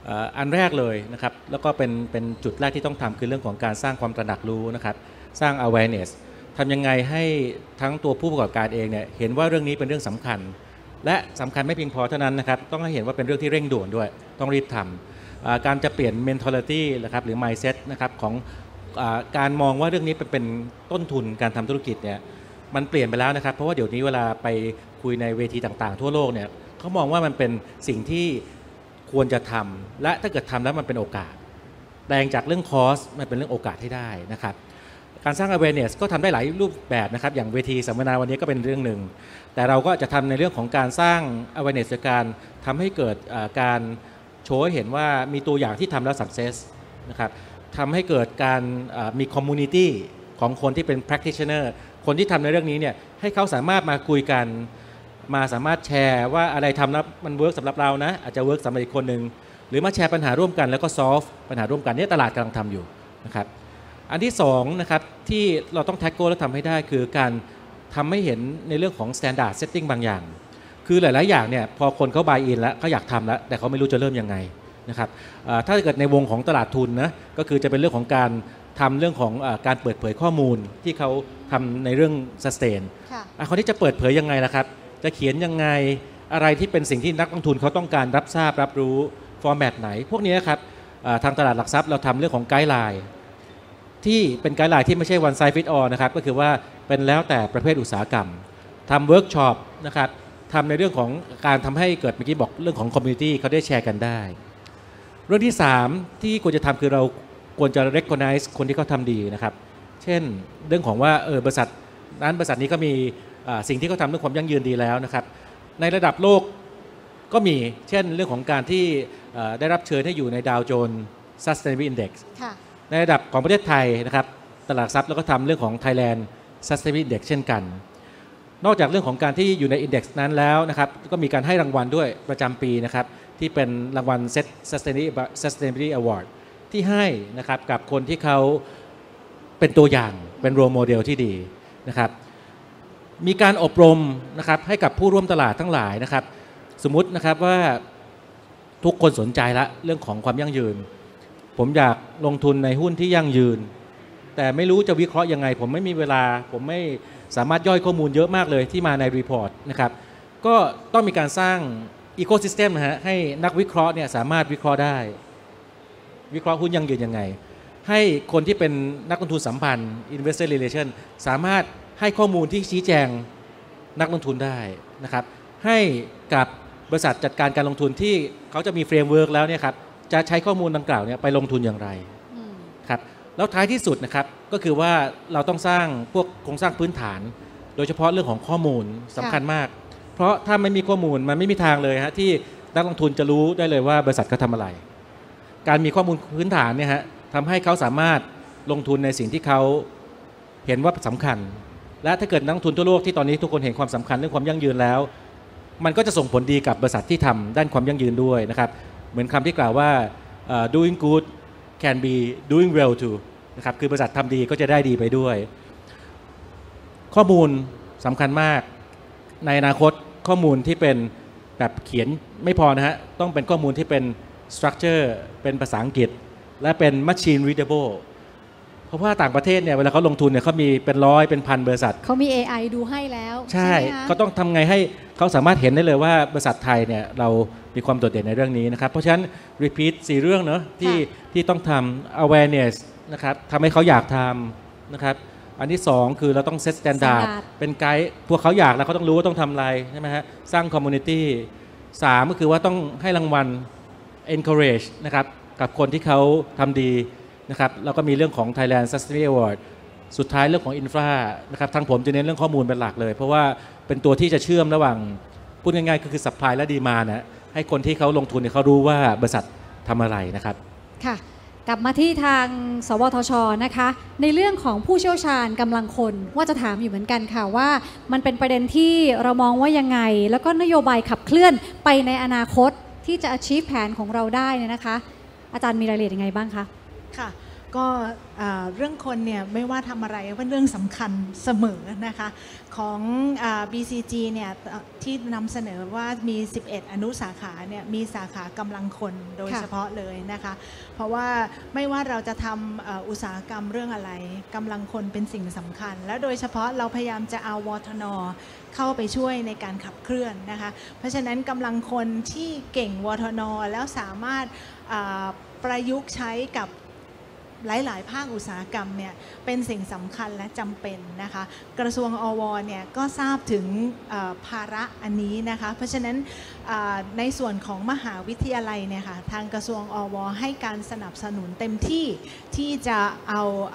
อันแรกเลยนะครับแล้วก็เป็นจุดแรกที่ต้องทำคือเรื่องของการสร้างความตระหนักรู้นะครับสร้าง awareness ทำยังไงให้ทั้งตัวผู้ประกอบการเองเนี่ยเห็นว่าเรื่องนี้เป็นเรื่องสำคัญและสำคัญไม่เพียงพอเท่านั้นนะครับต้องให้เห็นว่าเป็นเรื่องที่เร่งด่วนด้วยต้องรีบทำการจะเปลี่ยน mentality นะครับหรือ mindset นะครับของการมองว่าเรื่องนี้เป็นต้นทุนการทำธุรกิจเนี่ยมันเปลี่ยนไปแล้วนะครับเพราะว่าเดี๋ยวนี้เวลาไปคุยในเวทีต่างๆทั่วโลกเนี่ยเขามองว่ามันเป็นสิ่งที่ควรจะทำและถ้าเกิดทำแล้วมันเป็นโอกาสแปลงจากเรื่องคอสมันเป็นเรื่องโอกาสให้ได้นะครับการสร้าง awareness ก็ทำได้หลายรูปแบบนะครับอย่างเวทีสัมมนาวันนี้ก็เป็นเรื่องหนึ่งแต่เราก็จะทำในเรื่องของการสร้าง awareness จากการทำให้เกิดการโชว์ให้เห็นว่ามีตัวอย่างที่ทำแล้ว success นะครับทำให้เกิดการมี community ของคนที่เป็น practitioner คนที่ทำในเรื่องนี้เนี่ยให้เขาสามารถมาคุยกันมาสามารถแชร์ว่าอะไรทำแล้วมันเวิร์กสำหรับเรานะอาจจะเวิร์กสำหรับอีกคนหนึ่งหรือมาแชร์ปัญหาร่วมกันแล้วก็ solve ปัญหาร่วมกันนี่ตลาดกำลังทำอยู่นะครับอันที่2นะครับที่เราต้อง tackle และทำให้ได้คือการทำให้เห็นในเรื่องของ standard setting บางอย่างคือหลายๆอย่างเนี่ยพอคนเขา buy in แล้วเขาอยากทำแล้วแต่เขาไม่รู้จะเริ่มยังไงนะครับถ้าเกิดในวงของตลาดทุนนะก็คือจะเป็นเรื่องของการทำเรื่องของการเปิดเผยข้อมูลที่เขาทำในเรื่อง sustain คนที่จะเปิดเผยยังไงล่ะครับจะเขียนยังไงอะไรที่เป็นสิ่งที่นักลงทุนเขาต้องการรับทราบรับรู้ฟอร์แมตไหนพวกนี้ครับทางตลาดหลักทรัพย์เราทำเรื่องของไกด์ไลน์ที่เป็นไกด์ไลน์ที่ไม่ใช่ one size fit all นะครับก็คือว่าเป็นแล้วแต่ประเภทอุตสาหกรรมทำเวิร์กช็อปนะครับทำในเรื่องของการทำให้เกิดเมื่อกี้บอกเรื่องของคอมมูนิตี้เขาได้แชร์กันได้เรื่องที่3ที่ควรจะทำคือเราควรจะ recognize คนที่เขาทำดีนะครับเช่นเรื่องของว่าบริษัทนี้ก็มีสิ่งที่เขาทำเรื่องความยั่งยืนดีแล้วนะครับในระดับโลกก็มีเช่นเรื่องของการที่ได้รับเชิญให้อยู่ในดาวโจนส์ Sustainability Index ในระดับของประเทศไทยนะครับตลาดทรัพย์แล้วก็ทำเรื่องของ Thailand Sustainability Index เช่นกันนอกจากเรื่องของการที่อยู่ใน Index นั้นแล้วนะครับก็มีการให้รางวัลด้วยประจำปีนะครับที่เป็นรางวัล Sustainability Award ที่ให้นะครับกับคนที่เขาเป็นตัวอย่างเป็นโรลโมเดลที่ดีนะครับมีการอบรมนะครับให้กับผู้ร่วมตลาดทั้งหลายนะครับสมมุตินะครับว่าทุกคนสนใจละเรื่องของความยั่งยืนผมอยากลงทุนในหุ้นที่ยั่งยืนแต่ไม่รู้จะวิเคราะห์ยังไงผมไม่มีเวลาผมไม่สามารถย่อยข้อมูลเยอะมากเลยที่มาในรีพอร์ตนะครับก็ต้องมีการสร้างอีโคซิสเต็มนะฮะให้นักวิเคราะห์เนี่ยสามารถวิเคราะห์ได้วิเคราะห์หุ้นยั่งยืนยังไงให้คนที่เป็นนักลงทุนสัมพันธ์ Investor Relation สามารถให้ข้อมูลที่ชี้แจงนักลงทุนได้นะครับให้กับบริษัทจัดการการลงทุนที่เขาจะมีเฟรมเวิร์กแล้วเนี่ยครับจะใช้ข้อมูลดังกล่าวเนี่ยไปลงทุนอย่างไรครับแล้วท้ายที่สุดนะครับก็คือว่าเราต้องสร้างพวกโครงสร้างพื้นฐานโดยเฉพาะเรื่องของข้อมูลสำคัญมากเพราะถ้าไม่มีข้อมูลมันไม่มีทางเลยฮะที่นักลงทุนจะรู้ได้เลยว่าบริษัทเขาทำอะไรการมีข้อมูลพื้นฐานเนี่ยฮะทำให้เขาสามารถลงทุนในสิ่งที่เขาเห็นว่าสำคัญและถ้าเกิดนักลงทุนทั่วโลกที่ตอนนี้ทุกคนเห็นความสำคัญเรื่องความยั่งยืนแล้วมันก็จะส่งผลดีกับบริษัทที่ทำด้านความยั่งยืนด้วยนะครับเหมือนคำที่กล่าวว่า doing good can be doing well too นะครับคือบริษัททำดีก็จะได้ดีไปด้วยข้อมูลสำคัญมากในอนาคตข้อมูลที่เป็นแบบเขียนไม่พอนะฮะต้องเป็นข้อมูลที่เป็น structure เป็นภาษาอังกฤษและเป็น machine readable เพราะว่าต่างประเทศเนี่ยเวลาเขาลงทุนเนี่ยเขามีเป็นร้อยเป็นพันบริษัท
เขามี AI ดูให้แล้ว
ใช่เขาต้องทำไงให้เขาสามารถเห็นได้เลยว่าบริษัทไทยเนี่ยเรามีความโดดเด่นในเรื่องนี้นะครับเพราะฉะนั้น repeat 4 เรื่องเนาะที่ต้องทำ awareness นะครับทำให้เขาอยากทำนะครับอันที่2คือเราต้อง set standard เป็นไกด์พวกเขาอยากแล้วเขาต้องรู้ว่าต้องทำอะไรใช่ไหมฮะสร้าง community 3 ก็คือว่าต้องให้รางวัล encourage นะครับกับคนที่เขาทำดีนะครับแล้วก็มีเรื่องของ Thailand Sustainability Award สุดท้ายเรื่องของ Infra นะครับทางผมจะเน้นเรื่องข้อมูลเป็นหลักเลยเพราะว่าเป็นตัวที่จะเชื่อมระหว่างพูดง่ายๆก็คือ supply และ demand นะให้คนที่เขาลงทุนเนี่ยเขารู้ว่าบริษัททำอะไรนะครับ
ค่ะกลับมาที่ทางสวทช.นะคะในเรื่องของผู้เชี่ยวชาญกำลังคนว่าจะถามอยู่เหมือนกันค่ะว่ามันเป็นประเด็นที่เรามองว่ายังไงแล้วก็นโยบายขับเคลื่อนไปในอนาคตที่จะ achieve แผนของเราได้เนี่ยนะคะอาจารย์มีรายละเอียดยังไงบ้างคะ
ค่ะก็เรื่องคนเนี่ยไม่ว่าทำอะไรเป็นเรื่องสำคัญเสมอนะคะของBCG เนี่ยที่นำเสนอว่ามี 11 อนุสาขาเนี่ยมีสาขากำลังคนโดยเฉพาะเลยนะคะเพราะว่าไม่ว่าเราจะทำอุตสาหกรรมเรื่องอะไรกำลังคนเป็นสิ่งสำคัญและโดยเฉพาะเราพยายามจะเอาวทน.เข้าไปช่วยในการขับเคลื่อนนะคะเพราะฉะนั้นกำลังคนที่เก่งวทน.แล้วสามารถประยุกต์ใช้กับหลายๆภาคอุตสาหกรรมเนี่ยเป็นสิ่งสำคัญและจำเป็นนะคะกระทรวงอวเนี่ยก็ทราบถึงภาระอันนี้นะคะเพราะฉะนั้นในส่วนของมหาวิทยาลัยเนี่ยค่ะทางกระทรวงอวให้การสนับสนุนเต็มที่ที่จะเอา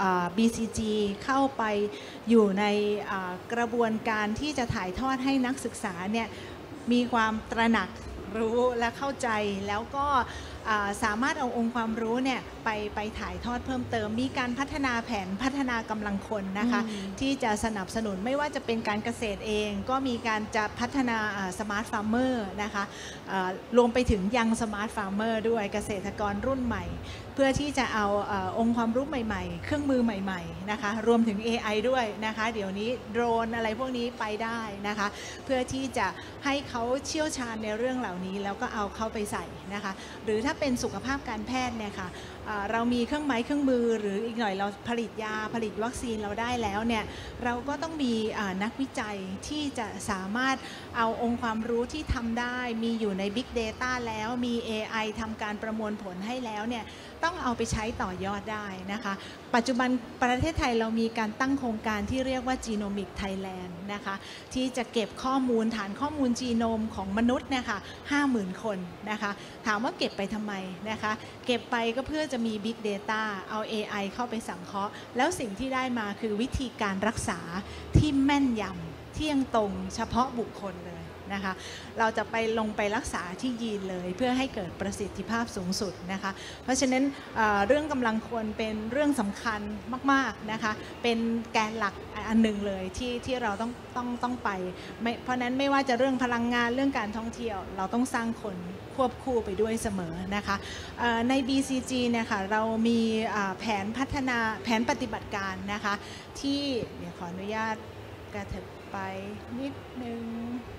BCG เข้าไปอยู่ในกระบวนการที่จะถ่ายทอดให้นักศึกษาเนี่ยมีความตระหนักรู้และเข้าใจแล้วก็สามารถเอาองค์ความรู้เนี่ยไปถ่ายทอดเพิ่มเติมมีการพัฒนาแผนพัฒนากำลังคนนะคะที่จะสนับสนุนไม่ว่าจะเป็นการเกษตรเองก็มีการจะพัฒนาสมาร์ทฟาร์มเมอร์นะคะรวมไปถึงยังสมาร์ทฟาร์มเมอร์ด้วยเกษตรกรรุ่นใหม่เพื่อที่จะเอาองค์ความรู้ใหม่ๆเครื่องมือใหม่ๆนะคะรวมถึง AI ด้วยนะคะเดี๋ยวนี้โดรนอะไรพวกนี้ไปได้นะคะเพื่อที่จะให้เขาเชี่ยวชาญในเรื่องเหล่านี้แล้วก็เอาเข้าไปใส่นะคะหรือถ้าเป็นสุขภาพการแพทย์เนี่ยค่ะเรามีเครื่องไม้เครื่องมือหรืออีกหน่อยเราผลิตยาผลิตวัคซีนเราได้แล้วเนี่ยเราก็ต้องมีนักวิจัยที่จะสามารถเอาองค์ความรู้ที่ทำได้มีอยู่ใน Big Data แล้วมี AI ทำการประมวลผลให้แล้วเนี่ยต้องเอาไปใช้ต่อยอดได้นะคะปัจจุบันประเทศไทยเรามีการตั้งโครงการที่เรียกว่า Genomic Thailand นะคะที่จะเก็บข้อมูลฐานข้อมูลจีโนมของมนุษย์เนี่ยค่ะ 50,000 คนนะคะถามว่าเก็บไปทำไมนะคะเก็บไปก็เพื่อจะมี Big Data เอา AI เข้าไปสังเคราะห์แล้วสิ่งที่ได้มาคือวิธีการรักษาที่แม่นยำเที่ยงตรงเฉพาะบุคคลเลยนะคะเราจะไปลงไปรักษาที่ยีนเลยเพื่อให้เกิดประสิทธิภาพสูงสุดนะคะเพราะฉะนั้นเรื่องกำลังคนเป็นเรื่องสำคัญมากๆนะคะเป็นแกนหลักอันหนึ่งเลยที่เราต้องไปเพราะนั้นไม่ว่าจะเรื่องพลังงานเรื่องการท่องเที่ยวเราต้องสร้างคนควบคู่ไปด้วยเสมอนะคะใน BCG เนี่ยค่ะเรามีแผนพัฒนาแผนปฏิบัติการนะคะที่เดี๋ยวขออนุญาตกระเถิบไปนิดนึง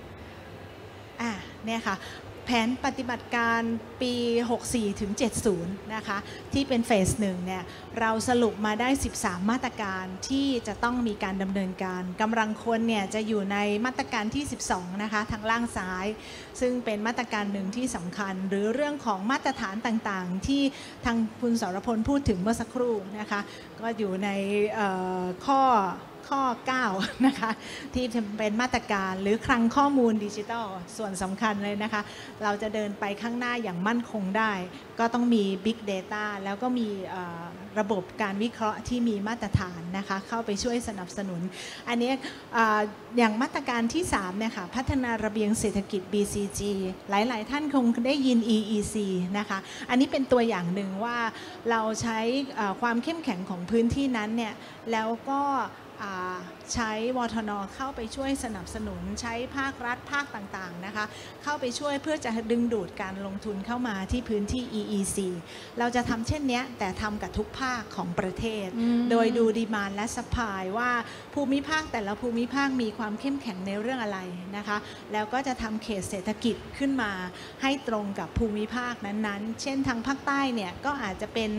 เนี่ยค่ะแผนปฏิบัติการปี 64 ถึง 70 นะคะที่เป็นเฟส 1 เนี่ยเราสรุปมาได้ 13 มาตรการที่จะต้องมีการดำเนินการกำลังคนเนี่ยจะอยู่ในมาตรการที่ 12 นะคะทางล่างซ้ายซึ่งเป็นมาตรการหนึ่งที่สำคัญหรือเรื่องของมาตรฐานต่างๆที่ทางคุณสรพลพูดถึงเมื่อสักครู่นะคะก็อยู่ในข้อ 9 นะคะที่เป็นมาตรการหรือคลังข้อมูลดิจิทัลส่วนสำคัญเลยนะคะเราจะเดินไปข้างหน้าอย่างมั่นคงได้ก็ต้องมี Big Data แล้วก็มีระบบการวิเคราะห์ที่มีมาตรฐานนะคะเข้าไปช่วยสนับสนุนอันนี้อย่างมาตรการที่3เนี่ยค่ะพัฒนาระเบียงเศรษฐกิจ BCG หลายๆท่านคงได้ยิน EEC นะคะอันนี้เป็นตัวอย่างหนึ่งว่าเราใช้ความเข้มแข็งของพื้นที่นั้นเนี่ยแล้วก็ใช้วทน.เข้าไปช่วยสนับสนุนใช้ภาครัฐภาคต่างๆนะคะเข้าไปช่วยเพื่อจะดึงดูดการลงทุนเข้ามาที่พื้นที่ EEC เราจะทำเช่นนี้แต่ทำกับทุกภาคของประเทศโดยดูดีมานด์และซัพพลายว่าภูมิภาคแต่ละภูมิภาคมีความเข้มแข็งในเรื่องอะไรนะคะแล้วก็จะทำเขตเศรษฐกิจขึ้นมาให้ตรงกับภูมิภาคนั้นๆเช่นทางภาคใต้เนี่ยก็อาจจะเป็น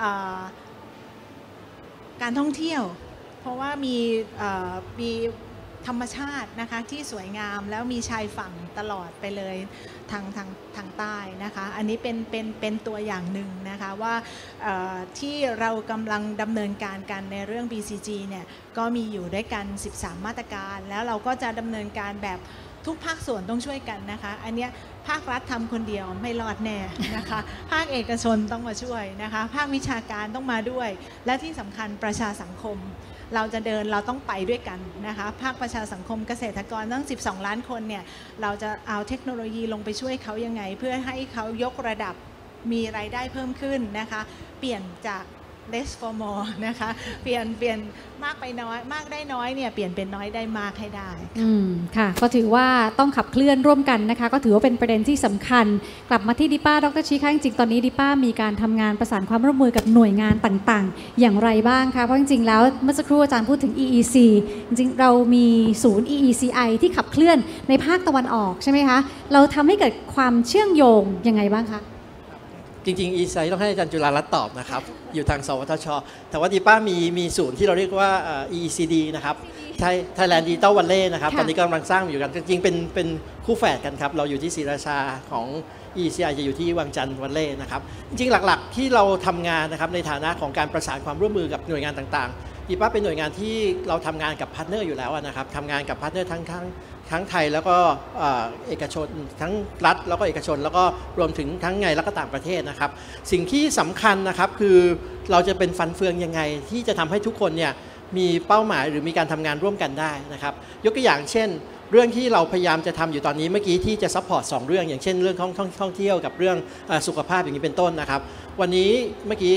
การท่องเที่ยวเพราะว่ามีธรรมชาตินะคะที่สวยงามแล้วมีชายฝั่งตลอดไปเลยทางใต้นะคะอันนี้เป็นตัวอย่างหนึ่งนะคะว่าที่เรากำลังดำเนินการกันในเรื่อง BCG เนี่ยก็มีอยู่ด้วยกัน13มาตรการแล้วเราก็จะดำเนินการแบบทุกภาคส่วนต้องช่วยกันนะคะอันเนี้ยภาครัฐทำคนเดียวไม่รอดแน่นะคะภาคเอกชนต้องมาช่วยนะคะภาควิชาการต้องมาด้วยและที่สำคัญประชาสังคมเราจะเดินเราต้องไปด้วยกันนะคะภาคประชาสังคมเกษตรกรตั้ง12 ล้านคนเนี่ยเราจะเอาเทคโนโลยีลงไปช่วยเขายังไงเพื่อให้เขายกระดับมีรายได้เพิ่มขึ้นนะคะเปลี่ยนจาก less for more นะคะเปลี่ยนมากไปน้อยมากได้น้อยเนี่ยเปลี่ยนเป็นน้อยได้มากให้ได้
ค่ะก็ถือว่าต้องขับเคลื่อนร่วมกันนะคะก็ถือว่าเป็นประเด็นที่สำคัญกลับมาที่ดิป้าดร.ชีค่ะจริงๆตอนนี้ดิป้ามีการทำงานประสานความร่วมมือกับหน่วยงานต่างๆอย่างไรบ้างคะเพราะจริงๆแล้วเมื่อสักครู่อาจารย์พูดถึง EEC จริงๆเรามีศูนย์ EECI ที่ขับเคลื่อนในภาคตะวันออกใช่ไหมคะเราทำให้เกิดความเชื่อมโยงยังไงบ้างคะ
จริงๆ EECI ต้องให้อาจารย์จุฬารัตน์ตอบนะครับอยู่ทางสวทช.แต่ว่าดิป้ามีศูนย์ที่เราเรียกว่า EECD นะครับThailand Digital Valley นะครับตอนนี้กำลังสร้างอยู่กันจริงๆเป็นคู่แฝดกันครับเราอยู่ที่ศรีราชาของ EECI จะอยู่ที่วังจันทร์วัลเล่นะครับจริงๆหลักๆที่เราทำงานนะครับในฐานะของการประสานความร่วมมือกับหน่วยงานต่างๆดิป้าเป็นหน่วยงานที่เราทำงานกับพาร์ทเนอร์อยู่แล้วนะครับทำงานกับพาร์ทเนอร์ทั้งไทยแล้วก็เอกชนทั้งรัฐแล้วก็เอกชนแล้วก็รวมถึงทั้งไงแล้วก็ต่างประเทศนะครับสิ่งที่สำคัญนะครับคือเราจะเป็นฟันเฟืองยังไงที่จะทำให้ทุกคนเนี่ยมีเป้าหมายหรือมีการทำงานร่วมกันได้นะครับยกตัวอย่างเช่นเรื่องที่เราพยายามจะทำอยู่ตอนนี้เมื่อกี้ที่จะซัพพอร์ต2เรื่องอย่างเช่นเรื่องท่องเที่ยวกับเรื่องสุขภาพอย่างนี้เป็นต้นนะครับวันนี้เมื่อกี้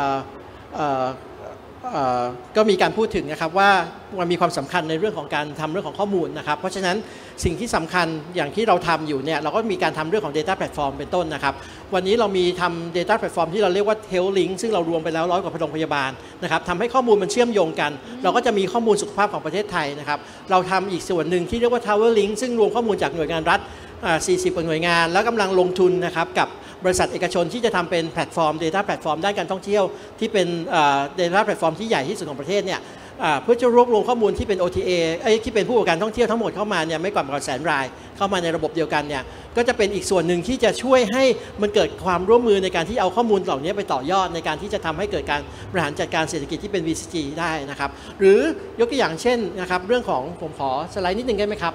ก็มีการพูดถึงนะครับว่ามันมีความสำคัญในเรื่องของการทำเรื่องของข้อมูลนะครับเพราะฉะนั้นสิ่งที่สำคัญอย่างที่เราทำอยู่เนี่ยเราก็มีการทำเรื่องของ Data Platform เป็นต้นนะครับวันนี้เรามีทำ Data Platform ที่เราเรียกว่า Health Link ซึ่งเรารวมไปแล้ว100 กว่าโรงพยาบาลนะครับทำให้ข้อมูลมันเชื่อมโยงกันเราก็จะมีข้อมูลสุขภาพของประเทศไทยนะครับเราทำอีกส่วนหนึ่งที่เรียกว่า Tower Link ซึ่งรวมข้อมูลจากหน่วยงานรัฐ40 กว่าหน่วยงานแล้วกำลังลงทุนนะครับกับบริษัทเอกชนที่จะทำเป็นแพลตฟอร์ม Data Platform ด้านการท่องเที่ยวที่เป็น Data Platform ที่ใหญ่ที่สุดของประเทศเนี่ยเพื่อจะรวบรวมข้อมูลที่เป็น OTA ที่เป็นผู้ประกอบการท่องเที่ยวทั้งหมดเข้ามาเนี่ยไม่กว่า100,000 รายเข้ามาในระบบเดียวกันเนี่ยก็จะเป็นอีกส่วนหนึ่งที่จะช่วยให้มันเกิดความร่วมมือในการที่เอาข้อมูลเหล่านี้ไปต่อยอดในการที่จะทำให้เกิดการบริหารจัดการเศรษฐกิจที่เป็น BCG ได้นะครับหรือยกตัวอย่างเช่นนะครับเรื่องของผมขอสไลด์นิดนึงได้ไหมครับ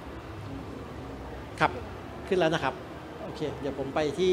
ครับขึ้นแล้วนะครับโอเคเดี๋ยวผมไปที่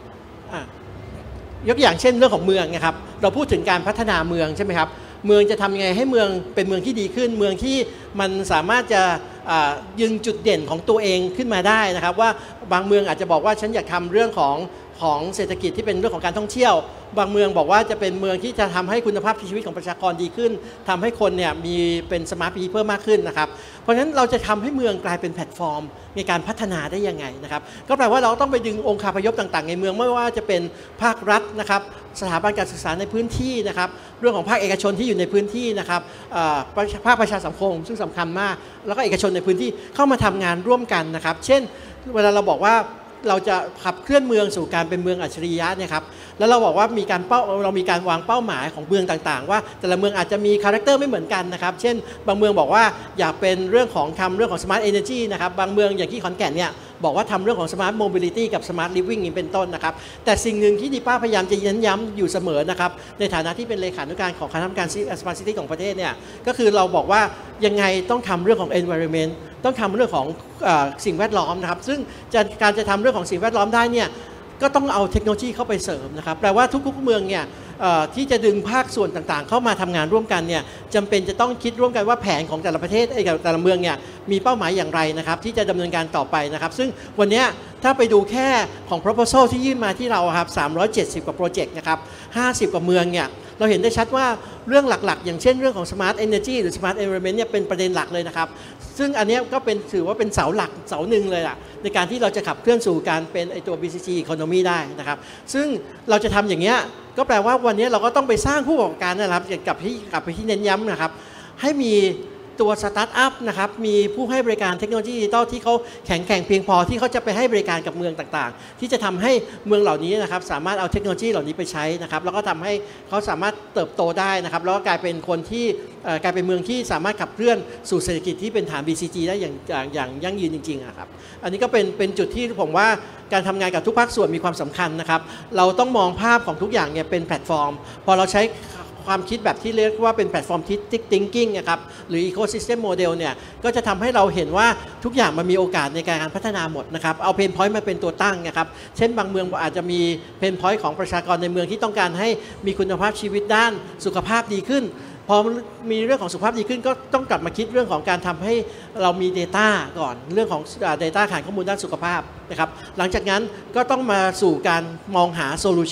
ยกตัวอย่างเช่นเรื่องของเมืองนะครับเราพูดถึงการพัฒนาเมืองใช่ไหมครับเมืองจะทำยังไงให้เมืองเป็นเมืองที่ดีขึ้นเมืองที่มันสามารถจะยึงจุดเด่นของตัวเองขึ้นมาได้นะครับว่าบางเมืองอาจจะบอกว่าฉันอยากทำเรื่องของเศรษฐกิจที่เป็นเรื่องของการท่องเที่ยวบางเมืองบอกว่าจะเป็นเมืองที่จะทำให้คุณภาพชีวิตของประชากรดีขึ้นทำให้คนเนี่ยมีเป็นสมาร์ทพีเพิ่มมากขึ้นนะครับเพราะฉะนั้นเราจะทำให้เมืองกลายเป็นแพลตฟอร์มในการพัฒนาได้ยังไงนะครับก็แปลว่าเราต้องไปดึงองค์คาพยพต่างๆในเมืองไม่ว่าจะเป็นภาครัฐนะครับสถาบันการศึกษาในพื้นที่นะครับเรื่องของภาคเอกชนที่อยู่ในพื้นที่นะครับภาคประชาสังคมซึ่งสำคัญมากแล้วก็เอกชนในพื้นที่เข้ามาทำงานร่วมกันนะครับเช่นเวลาเราบอกว่าเราจะขับเคลื่อนเมืองสู่การเป็นเมืองอัจฉริยะเนี่ยครับแล้วเราบอกว่าเรามีการวางเป้าหมายของเมืองต่างๆว่าแต่ละเมืองอาจจะมีคาแรคเตอร์ไม่เหมือนกันนะครับเช่นบางเมืองบอกว่าอยากเป็นเรื่องของเรื่องของ Smart Energy นะครับบางเมืองอย่างที่ขอนแก่นเนี่ยบอกว่าทำเรื่องของ Smart Mobility กับ Smart Living นี่เป็นต้นนะครับแต่สิ่งหนึ่งที่ดิป้าพยายามจะเน้นย้ำอยู่เสมอนะครับในฐานะที่เป็นเลขานุการของคณะกรรมการ Smart City ของประเทศเนี่ยก็คือเราบอกว่ายังไงต้องทำเรื่องของ Environment ต้องทำเรื่องของสิ่งแวดล้อมนะครับซึ่งการจะทำเรื่องของสิ่งแวดล้อมได้เนี่ยก็ต้องเอาเทคโนโลยีเข้าไปเสริมนะครับแปลว่าทุกๆเมืองเนี่ยที่จะดึงภาคส่วนต่างๆเข้ามาทำงานร่วมกันเนี่ยจำเป็นจะต้องคิดร่วมกันว่าแผนของแต่ละประเทศแต่ละเมืองเนี่ยมีเป้าหมายอย่างไรนะครับที่จะดำเนินการต่อไปนะครับซึ่งวันนี้ถ้าไปดูแค่ของ proposal ที่ยื่นมาที่เราครับ370 กว่าโปรเจกต์นะครับ50 กว่าเมืองเนี่ยเราเห็นได้ชัดว่าเรื่องหลักๆอย่างเช่นเรื่องของ Smart Energy หรือ Smart Environment เนี่ยเป็นประเด็นหลักเลยนะครับซึ่งอันนี้ก็ถือว่าเป็นเสาหลักเสาหนึ่งเลยล่ะในการที่เราจะขับเคลื่อนสู่การเป็นตัว BCG Economy ได้นะครับซึ่งเราจะทำอย่างเงี้ยก็แปลว่าวันนี้เราก็ต้องไปสร้างผู้ประกอบการนะครับกลับไปที่เน้นย้ำนะครับให้มีตัวสตาร์ทอัพนะครับมีผู้ให้บริการเทคโนโลยีดิจิตอลที่เขาแข็งแกร่งเพียงพอที่เขาจะไปให้บริการกับเมืองต่างๆที่จะทำให้เมืองเหล่านี้นะครับสามารถเอาเทคโนโลยีเหล่านี้ไปใช้นะครับแล้วก็ทำให้เขาสามารถเติบโตได้นะครับแล้วก็กลายเป็นคนที่กลายเป็นเมืองที่สามารถขับเคลื่อนสู่เศรษฐกิจที่เป็นฐาน BCG ได้อย่างยั่งยืนจริงๆนะครับอันนี้ก็เป็นจุดที่ผมว่าการทำงานกับทุกภาคส่วนมีความสำคัญนะครับเราต้องมองภาพของทุกอย่างเนี่ยเป็นแพลตฟอร์มพอเราใช้ความคิดแบบที่เรียกว่าเป็นแพลตฟอร์มthinking นะครับหรือ ecosystem model เนี่ยก็จะทำให้เราเห็นว่าทุกอย่างมันมีโอกาสในการพัฒนาหมดนะครับเอาเพนพอยต์มาเป็นตัวตั้งนะครับเช่นบางเมืองอาจจะมีเพนพอยต์ของประชากรในเมืองที่ต้องการให้มีคุณภาพชีวิตด้านสุขภาพดีขึ้นพอมีเรื่องของสุขภาพดีขึ้นก็ต้องกลับมาคิดเรื่องของการทำให้เรามี Data ก่อนเรื่องของ Data ฐานข้อมูลด้านสุขภาพนะครับหลังจากนั้นก็ต้องมาสู่การมองหาโซลูชัน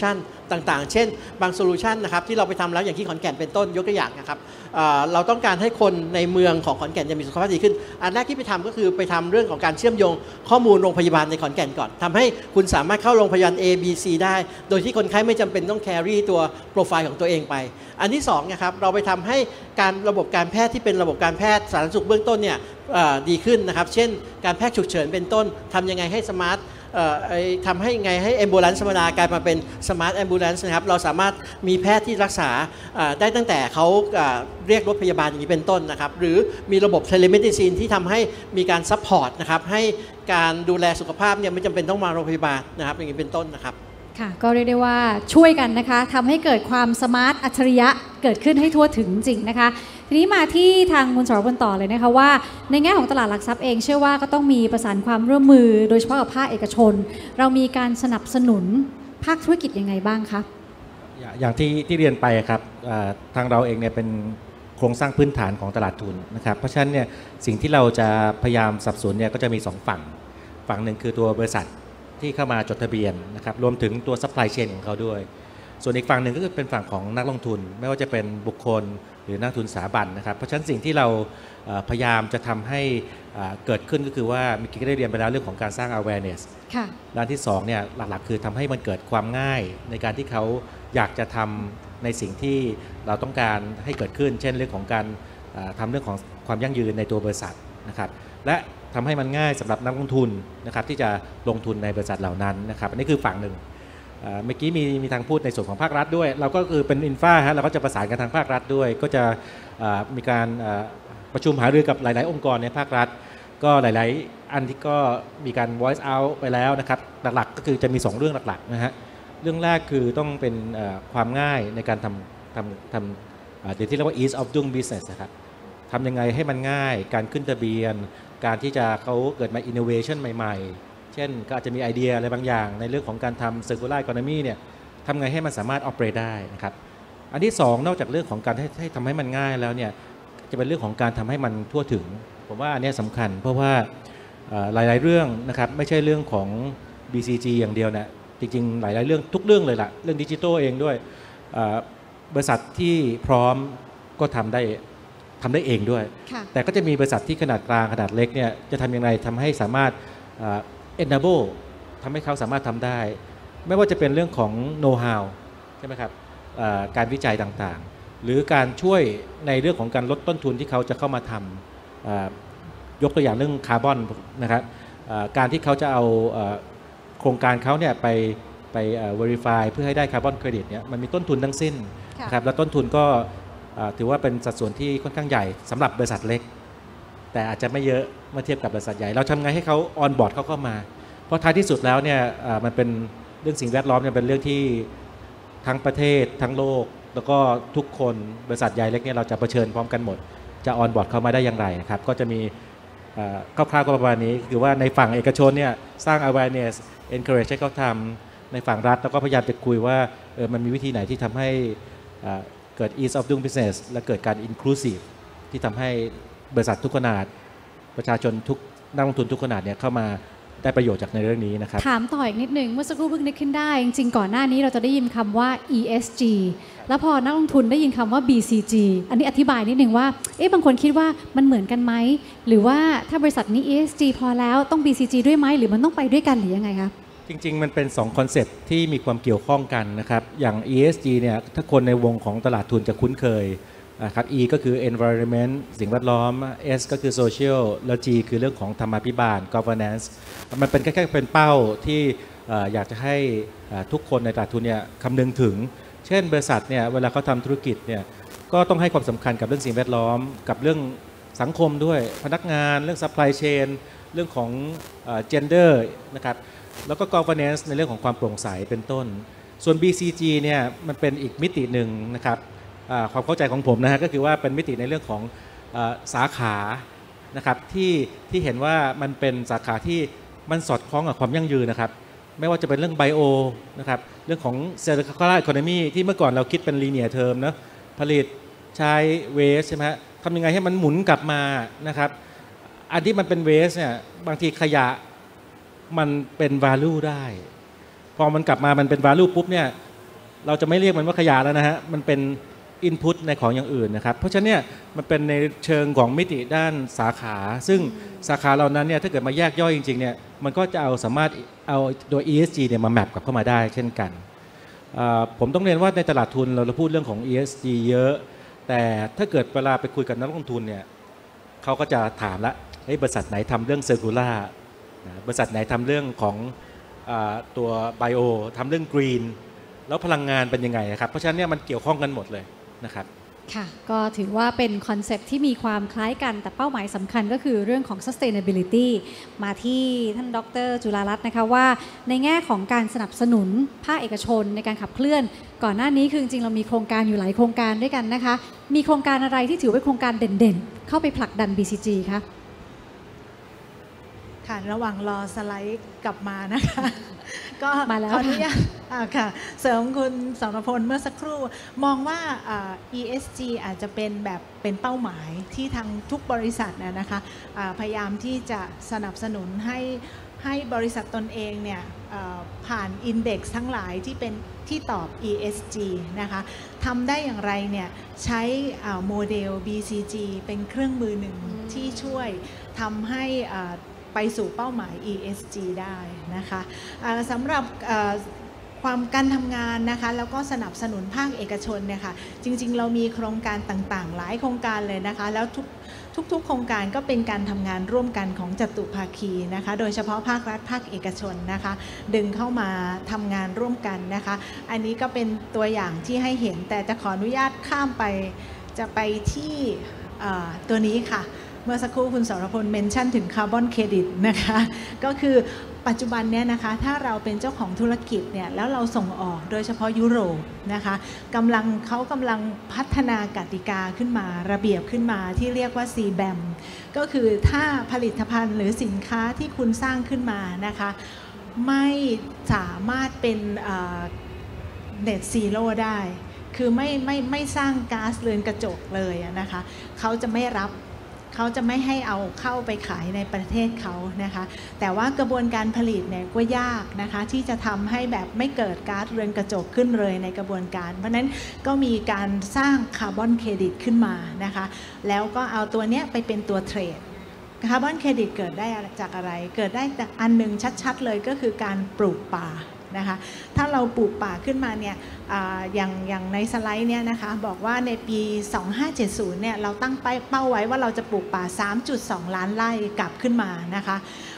ต่างๆเช่นบางโซลูชันนะครับที่เราไปทำแล้วอย่างที่ขอนแก่นเป็นต้นยกตัวอย่างนะครับเราต้องการให้คนในเมืองของขอนแก่นจะมีสุขภาพดีขึ้นอันแรกที่ไปทำก็คือไปทำเรื่องของการเชื่อมโยงข้อมูลโรงพยาบาลในขอนแก่นก่อนทำให้คุณสามารถเข้าโรงพยาบาล A B C ได้โดยที่คนไข้ไม่จำเป็นต้องแครี่ตัวโปรไฟล์ของตัวเองไปอันที่2นะครับเราไปทำให้การระบบการแพทย์ที่เป็นระบบการแพทย์สาธารณสุขเบื้องต้นเนี่ยดีขึ้นนะครับเช่นการแพทย์ฉุกเฉินเป็นต้นทำยังไงให้สมาร์ททำให้ไงให้ ambulance ธรรมดากลายมาเป็น smart ambulance นะครับเราสามารถมีแพทย์ที่รักษาได้ตั้งแต่เขาเรียกรถพยาบาลอย่างนี้เป็นต้นนะครับหรือมีระบบ telemedicine ที่ทำให้มีการ support นะครับให้การดูแลสุขภาพเนี่ยไม่จำเป็นต้องมาโรงพยาบาลนะครับอย่างนี้เป็นต้นนะครับ
ค่ะก็เรียกได้ว่าช่วยกันนะคะทำให้เกิดความสมาร์ทอัจฉริยะเกิดขึ้นให้ทั่วถึงจริงนะคะทีนี้มาที่ทางคุณสรพลต่อเลยนะคะว่าในแง่ของตลาดหลักทรัพย์เองเชื่อว่าก็ต้องมีประสานความร่วมมือโดยเฉพาะกับภาคเอกชนเรามีการสนับสนุนภาคธุรกิจยังไงบ้างคะ
อย่างที่เรียนไปครับทางเราเองเนี่ยเป็นโครงสร้างพื้นฐานของตลาดทุนนะครับเพราะฉะนั้นเนี่ยสิ่งที่เราจะพยายามสนับสนุนเนี่ยก็จะมี2ฝั่งหนึ่งคือตัวบริษัทที่เข้ามาจดทะเบียนนะครับรวมถึงตัวซัพพลายเชนของเขาด้วยส่วนอีกฝั่งหนึ่งก็คือเป็นฝั่งของนักลงทุนไม่ว่าจะเป็นบุคคลหรือนักทุนสถาบันนะครับเพราะฉะนั้นสิ่งที่เราพยายามจะทำให้เกิดขึ้นก็คือว่าเมื่อกี้ก็ได้เรียนไปแล้วเรื่องของการสร้าง awareness ด้านที่2เนี่ยหลักๆคือทำให้มันเกิดความง่ายในการที่เขาอยากจะทำในสิ่งที่เราต้องการให้เกิดขึ้นเช่นเรื่องของการทำเรื่องของความยั่งยืนในตัวบริษัทนะครับและทำให้มันง่ายสำหรับนักลงทุนนะครับที่จะลงทุนในบริษัทเหล่านั้นนะครับอันนี้คือฝั่งหนึ่งเมื่อกี้มีทางพูดในส่วนของภาครัฐด้วยเราก็คือเป็นอินฟาฮะเราก็จะประสานกันทางภาครัฐด้วยก็จะมีการประชุมหารือกับหลายๆองค์กรในภาครัฐก็หลายๆอันที่ก็มีการ voice out ไปแล้วนะครับหลักๆก็คือจะมี2เรื่องหลักๆนะฮะเรื่องแรกคือต้องเป็นความง่ายในการทำเดี๋ยวที่เรียกว่า ease of doing business นะครับทำยังไงให้มันง่ายการขึ้นทะเบียนการที่จะเขาเกิดมา innovation ใหม่ๆเช่นก็อาจจะมีไอเดียอะไรบางอย่างในเรื่องของการทำ circular economy เนี่ยทำไงให้มันสามารถ operate ได้นะครับอันที่2นอกจากเรื่องของการให้ทำให้มันง่ายแล้วเนี่ยจะเป็นเรื่องของการทำให้มันทั่วถึงผมว่าอันนี้สำคัญเพราะว่าหลายๆเรื่องนะครับไม่ใช่เรื่องของ BCG อย่างเดียวนะจริงๆหลายๆเรื่องทุกเรื่องเลยล่ะเรื่องดิจิทัลเองด้วยบริษัทที่พร้อมก็ทำได้เองด้วยแต่ก็จะมีบริษัทที่ขนาดกลางขนาดเล็กเนี่ยจะทำอย่างไรทำให้สามารถenable ทำให้เขาสามารถทำได้ไม่ว่าจะเป็นเรื่องของ know how ใช่ไหมครับการวิจัยต่างๆหรือการช่วยในเรื่องของการลดต้นทุนที่เขาจะเข้ามาทำยกตัวอย่างเรื่องคาร์บอนนะครับการที่เขาจะเอาโครงการเขาเนี่ยไปverify เพื่อให้ได้คาร์บอนเครดิตเนี่ยมันมีต้นทุนทั้งสิ้นนะครับและต้นทุนก็ถือว่าเป็นสัดส่วนที่ค่อนข้างใหญ่สำหรับบริษัทเล็กแต่อาจจะไม่เยอะเมื่อเทียบกับบริษัทใหญ่เราทำไงให้เขาออนบอร์ดเข้ามาเพราะท้ายที่สุดแล้วเนี่ยมันเป็นเรื่องสิ่งแวดล้อมเนี่ยเป็นเรื่องที่ทั้งประเทศทั้งโลกแล้วก็ทุกคนบริษัทใหญ่เล็กเนี่ยเราจะเผชิญพร้อมกันหมดจะออนบอร์ดเข้ามาได้อย่างไรนะครับก็จะมีคร่าวๆก็ประมาณนี้คือว่าในฝั่งเอกชนเนี่ยสร้าง awareness encourage ให้เขาทำในฝั่งรัฐแล้วก็พยายามจะคุยว่ามันมีวิธีไหนที่ทำให้เกิด ease of doing business และเกิดการ inclusive ที่ทำให้บริษัททุกขนาดประชาชนทุกนักลงทุนทุกขนาดเนี่ยเข้ามาได้ประโยชน์จากในเรื่องนี้นะครับ
ถามต่ออีกนิดนึงเมื่อสักครู่เพิ่งนึกขึ้นได้จริงๆก่อนหน้านี้เราจะได้ยินคำว่า ESG แล้วพอนักลงทุนได้ยินคำว่า BCG อันนี้อธิบายนิดนึงว่าบางคนคิดว่ามันเหมือนกันไหมหรือว่าถ้าบริษัทนี้ ESG พอแล้วต้อง BCG ด้วยไหมหรือมันต้องไปด้วยกันหรือยังไงคะ
จริงๆมันเป็น2คอนเซ็ปต์ที่มีความเกี่ยวข้องกันนะครับอย่าง ESG เนี่ยถ้าคนในวงของตลาดทุนจะคุ้นเคยครับ E ก็คือ environment สิ่งแวดล้อม S ก็คือ social แล้ว G คือเรื่องของธรรมาภิบาล governance มันเป็นแค่เป็นเป้าที่อยากจะให้ทุกคนในตลาดทุนเนี่ยคำนึงถึงเช่นบริษัทเนี่ยเวลาเขาทำธุรกิจเนี่ยก็ต้องให้ความสำคัญกับเรื่องสิ่งแวดล้อมกับเรื่องสังคมด้วยพนักงานเรื่อง supply chain เรื่องของ gender นะครับแล้วก็ governance ในเรื่องของความโปร่งใสเป็นต้นส่วน BCG เนี่ยมันเป็นอีกมิติหนึ่งนะครับความเข้าใจของผมนะฮะก็คือว่าเป็นมิติในเรื่องของสาขานะครับที่เห็นว่ามันเป็นสาขาที่มันสอดคล้องกับความยั่งยืนนะครับไม่ว่าจะเป็นเรื่องไบโอนะครับเรื่องของ circular economy ที่เมื่อก่อนเราคิดเป็น linear term นะผลิตใช้ waste ใช่ไหมทำยังไงให้มันหมุนกลับมานะครับอันที่มันเป็น waste เนี่ยบางทีขยะมันเป็น value ได้พอมันกลับมามันเป็น value ปุ๊บเนี่ยเราจะไม่เรียกมันว่าขยะแล้วนะฮะมันเป็นอินพุตในของอย่างอื่นนะครับเพราะฉะนั้นเนี่ยมันเป็นในเชิงของมิติด้านสาขาซึ่งสาขาเหล่านั้นเนี่ยถ้าเกิดมาแยกย่อยจริงๆเนี่ยมันก็จะสามารถเอาโดย ESG เนี่ยมาแมปกลับเข้ามาได้เช่นกันผมต้องเรียนว่าในตลาดทุนเราพูดเรื่องของ ESG เยอะแต่ถ้าเกิดเวลาไปคุยกับนักลงทุนเนี่ยเขาก็จะถามละบริษัทไหนทำเรื่องเซอร์คูล่าบริษัทไหนทำเรื่องของตัวไบโอทำเรื่องกรีนแล้วพลังงานเป็นยังไงครับเพราะฉะนั้นเนี่ยมันเกี่ยวข้องกันหมดเลยนะครับ
ค่ะก็ถือว่าเป็นคอนเซปต์ที่มีความคล้ายกันแต่เป้าหมายสำคัญก็คือเรื่องของ sustainability มาที่ท่านดร.จุฬารัตน์นะคะว่าในแง่ของการสนับสนุนภาคเอกชนในการขับเคลื่อนก่อนหน้านี้คือจริงๆเรามีโครงการอยู่หลายโครงการด้วยกันนะคะมีโครงการอะไรที่ถือเป็นโครงการเด่นๆเข้าไปผลักดัน BCG คะ
ค่ะระหว่างรอสไลด์กลับมานะคะก็
มาแล้ว
ขออนุญาตค่ะเสริมคุณสรพลเมื่อสักครู่มองว่า ESG อาจจะเป็นแบบเป็นเป้าหมายที่ทางทุกบริษัทนะคะพยายามที่จะสนับสนุนให้บริษัทตนเองเนี่ยผ่านอินเด็กซ์ทั้งหลายที่เป็นที่ตอบ ESG นะคะทำได้อย่างไรเนี่ยใช้โมเดล BCG เป็นเครื่องมือหนึ่งที่ช่วยทำให้ไปสู่เป้าหมาย ESG ได้นะคะสำหรับความการทำงานนะคะแล้วก็สนับสนุนภาคเอกชนเนี่ยค่ะจริงๆเรามีโครงการต่างๆหลายโครงการเลยนะคะแล้วทุกโครงการก็เป็นการทำงานร่วมกันของจตุภาคีนะคะโดยเฉพาะภาครัฐภาคเอกชนนะคะดึงเข้ามาทำงานร่วมกันนะคะอันนี้ก็เป็นตัวอย่างที่ให้เห็นแต่จะขออนุญาตข้ามไปจะไปที่ตัวนี้ค่ะเมื่อสักครู่คุณสรพลเมนชั่นถึงคาร์บอนเครดิตนะคะก็คือปัจจุบันเนี้ยนะคะถ้าเราเป็นเจ้าของธุรกิจเนี่ยแล้วเราส่งออกโดยเฉพาะยุโรปนะคะเขากำลังพัฒนากติกาขึ้นมาระเบียบขึ้นมาที่เรียกว่า CBAM ก็คือถ้าผลิตภัณฑ์หรือสินค้าที่คุณสร้างขึ้นมานะคะไม่สามารถเป็นNet Zero ได้คือไม่สร้างก๊าซเรือนกระจกเลยนะคะเขาจะไม่รับเขาจะไม่ให้เอาเข้าไปขายในประเทศเขานะคะแต่ว่ากระบวนการผลิตเนี่ยก็ยากนะคะที่จะทำให้แบบไม่เกิดก๊าซเรือนกระจกขึ้นเลยในกระบวนการเพราะนั้นก็มีการสร้างคาร์บอนเครดิตขึ้นมานะคะแล้วก็เอาตัวเนี้ยไปเป็นตัวเทรดคาร์บอนเครดิตเกิดได้จากอะไรเกิดได้แต่อันหนึ่งชัดๆเลยก็คือการปลูกป่านะคะถ้าเราปลูกป่าขึ้นมาเนี่ยอย่างในสไลด์เนี่ยนะคะบอกว่าในปี 2570 เนี่ยเราตั้งเป้าไว้ว่าเราจะปลูกป่า 3.2 ล้านไร่กลับขึ้นมานะคะ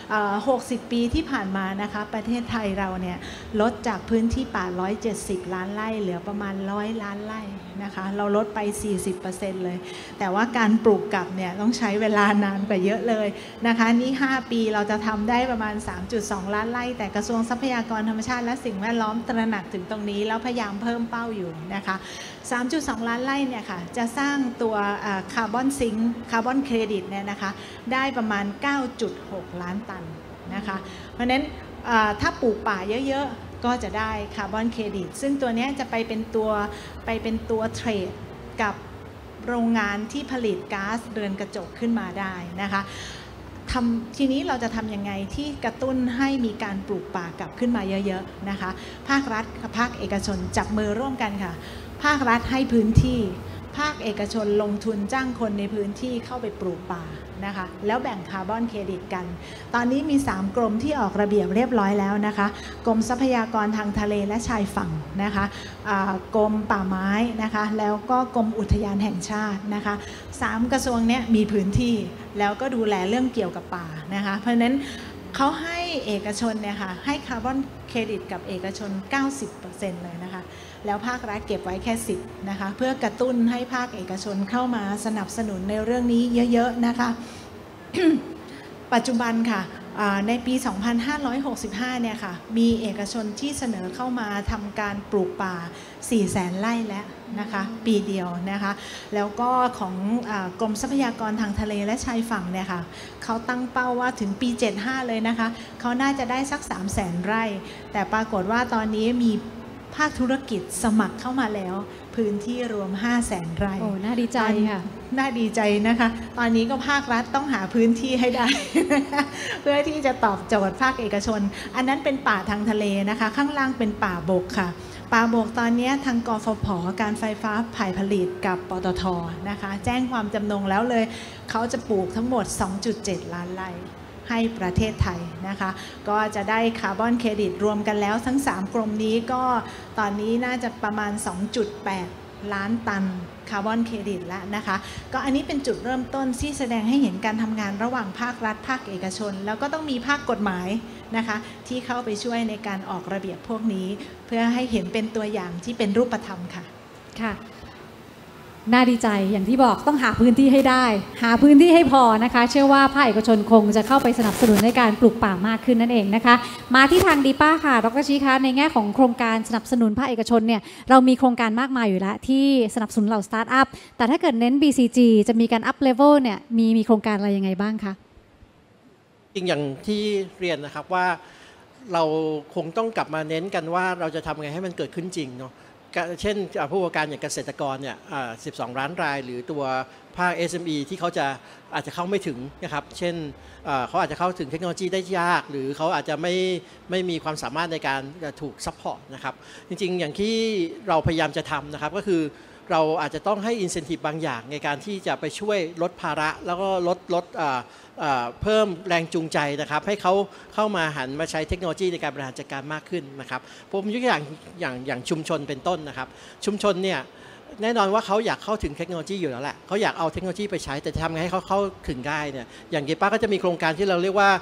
60 ปีที่ผ่านมานะคะประเทศไทยเราเนี่ยลดจากพื้นที่ป่า170 ล้านไร่เหลือประมาณ100 ล้านไร่นะคะเราลดไป 40% เลยแต่ว่าการปลูกกลับเนี่ยต้องใช้เวลานานกว่าเยอะเลยนะคะนี่5 ปีเราจะทำได้ประมาณ 3.2 ล้านไร่แต่กระทรวงทรัพยากรธรรมชาติและสิ่งแวดล้อมตระหนักถึงตรงนี้แล้วพยายามเพิ่มเป้าอยู่นะคะ 3.2 ล้านไร่เนี่ยค่ะจะสร้างตัวคาร์บอนซิงค์คาร์บอนเครดิตเนี่ยนะคะได้ประมาณ 9.6 ล้านตันนะคะเพราะฉะนั้นถ้าปลูกป่าเยอะๆก็จะได้คาร์บอนเครดิตซึ่งตัวนี้จะไปเป็นตัวเทรดกับโรงงานที่ผลิตก๊าซเรือนกระจกขึ้นมาได้นะคะทีนี้เราจะทำยังไงที่กระตุ้นให้มีการปลูกป่ากลับขึ้นมาเยอะๆนะคะภาครัฐกับภาคเอกชนจับมือร่วมกันค่ะภาครัฐให้พื้นที่ภาคเอกชนลงทุนจ้างคนในพื้นที่เข้าไปปลูกป่านะคะแล้วแบ่งคาร์บอนเครดิตกันตอนนี้มี3กรมที่ออกระเบียบเรียบร้อยแล้วนะคะกรมทรัพยากรทางทะเลและชายฝั่งนะคะกรมป่าไม้นะคะแล้วก็กรมอุทยานแห่งชาตินะคะ3กระทรวงนี้มีพื้นที่แล้วก็ดูแลเรื่องเกี่ยวกับป่านะคะเพราะฉะนั้นเขาให้เอกชนเนี่ยค่ะให้คาร์บอนเครดิตกับเอกชน 90% เลยนะคะแล้วภาครัฐเก็บไว้แค่10นะคะเพื่อกระตุ้นให้ภาคเอกชนเข้ามาสนับสนุนในเรื่องนี้เยอะๆนะคะ ปัจจุบันค่ะในปี 2565 เนี่ยค่ะมีเอกชนที่เสนอเข้ามาทำการปลูกป่า 400,000 ไร่แล้วนะคะปีเดียวนะคะแล้วก็ของกรมทรัพยากรทางทะเลและชายฝั่งเนี่ยค่ะเขาตั้งเป้าว่าถึงปี 75 เลยนะคะเขาน่าจะได้สัก 300,000 ไร่แต่ปรากฏว่าตอนนี้มีภาคธุรกิจสมัครเข้ามาแล้วพื้นที่รวม 500,000 ไร่
โอ้น่าดีใจค่ะ
น่าดีใจนะคะตอนนี้ก็ภาครัฐต้องหาพื้นที่ให้ได้ เพื่อที่จะตอบโจทย์ภาคเอกชนอันนั้นเป็นป่าทางทะเลนะคะข้างล่างเป็นป่าบกค่ะป่าโมกตอนนี้ทางกฟผ.การไฟฟ้าฝ่ายผลิตกับปตท.นะคะแจ้งความจำนงแล้วเลยเขาจะปลูกทั้งหมด 2.7 ล้านไร่ให้ประเทศไทยนะคะก็จะได้คาร์บอนเครดิตรวมกันแล้วทั้ง3กรมนี้ก็ตอนนี้น่าจะประมาณ 2.8 ล้านตันคาร์บอนเครดิตแล้วนะคะก็อันนี้เป็นจุดเริ่มต้นที่แสดงให้เห็นการทำงานระหว่างภาครัฐภาคเอกชนแล้วก็ต้องมีภาคกฎหมายนะคะที่เข้าไปช่วยในการออกระเบียบพวกนี้เพื่อให้เห็นเป็นตัวอย่างที่เป็นรูปธรรมค่ะ
ค่ะน่าดีใจอย่างที่บอกต้องหาพื้นที่ให้ได้หาพื้นที่ให้พอนะคะเชื่อว่าภาคเอกชนคงจะเข้าไปสนับสนุนในการปลูกป่ามากขึ้นนั่นเองนะคะมาที่ทางดีป้าค่ะดร.ชี้คะในแง่ของโครงการสนับสนุนภาคเอกชนเนี่ยเรามีโครงการมากมายอยู่แล้วที่สนับสนุนเหล่าสตาร์ทอัพแต่ถ้าเกิดเน้น BCG จะมีการอัพเลเวลเนี่ยมีโครงการอะไรยังไงบ้างคะ
จริงอย่างที่เรียนนะครับว่าเราคงต้องกลับมาเน้นกันว่าเราจะทำไงให้มันเกิดขึ้นจริงเนาะเช่นผู้ประกอบการอย่างเกษตรกรเนี่ย12 ล้านรายหรือตัวภาค SME ที่เขาจะอาจจะเข้าไม่ถึงนะครับเช่นเขาอาจจะเข้าถึงเทคโนโลยีได้ยากหรือเขาอาจจะไม่มีความสามารถในการถูกซัพพอร์ตนะครับจริงๆอย่างที่เราพยายามจะทำนะครับก็คือเราอาจจะต้องให้ incentive บางอย่างในการที่จะไปช่วยลดภาระแล้วก็ลดเพิ่มแรงจูงใจนะครับให้เขาเข้ามาหันมาใช้เทคโนโลยีในการบริหารจัดการมากขึ้นนะครับผมยกตัวอย่างชุมชนเป็นต้นนะครับชุมชนเนี่ยแน่นอนว่าเขาอยากเข้าถึงเทคโนโลยีอยู่แล้วแหละเขาอยากเอาเทคโนโลยีไปใช้แต่จะทำไงให้เขาเข้าถึงได้เนี่ยอย่างดีป้าก็จะมีโครงการที่เราเรียกว่า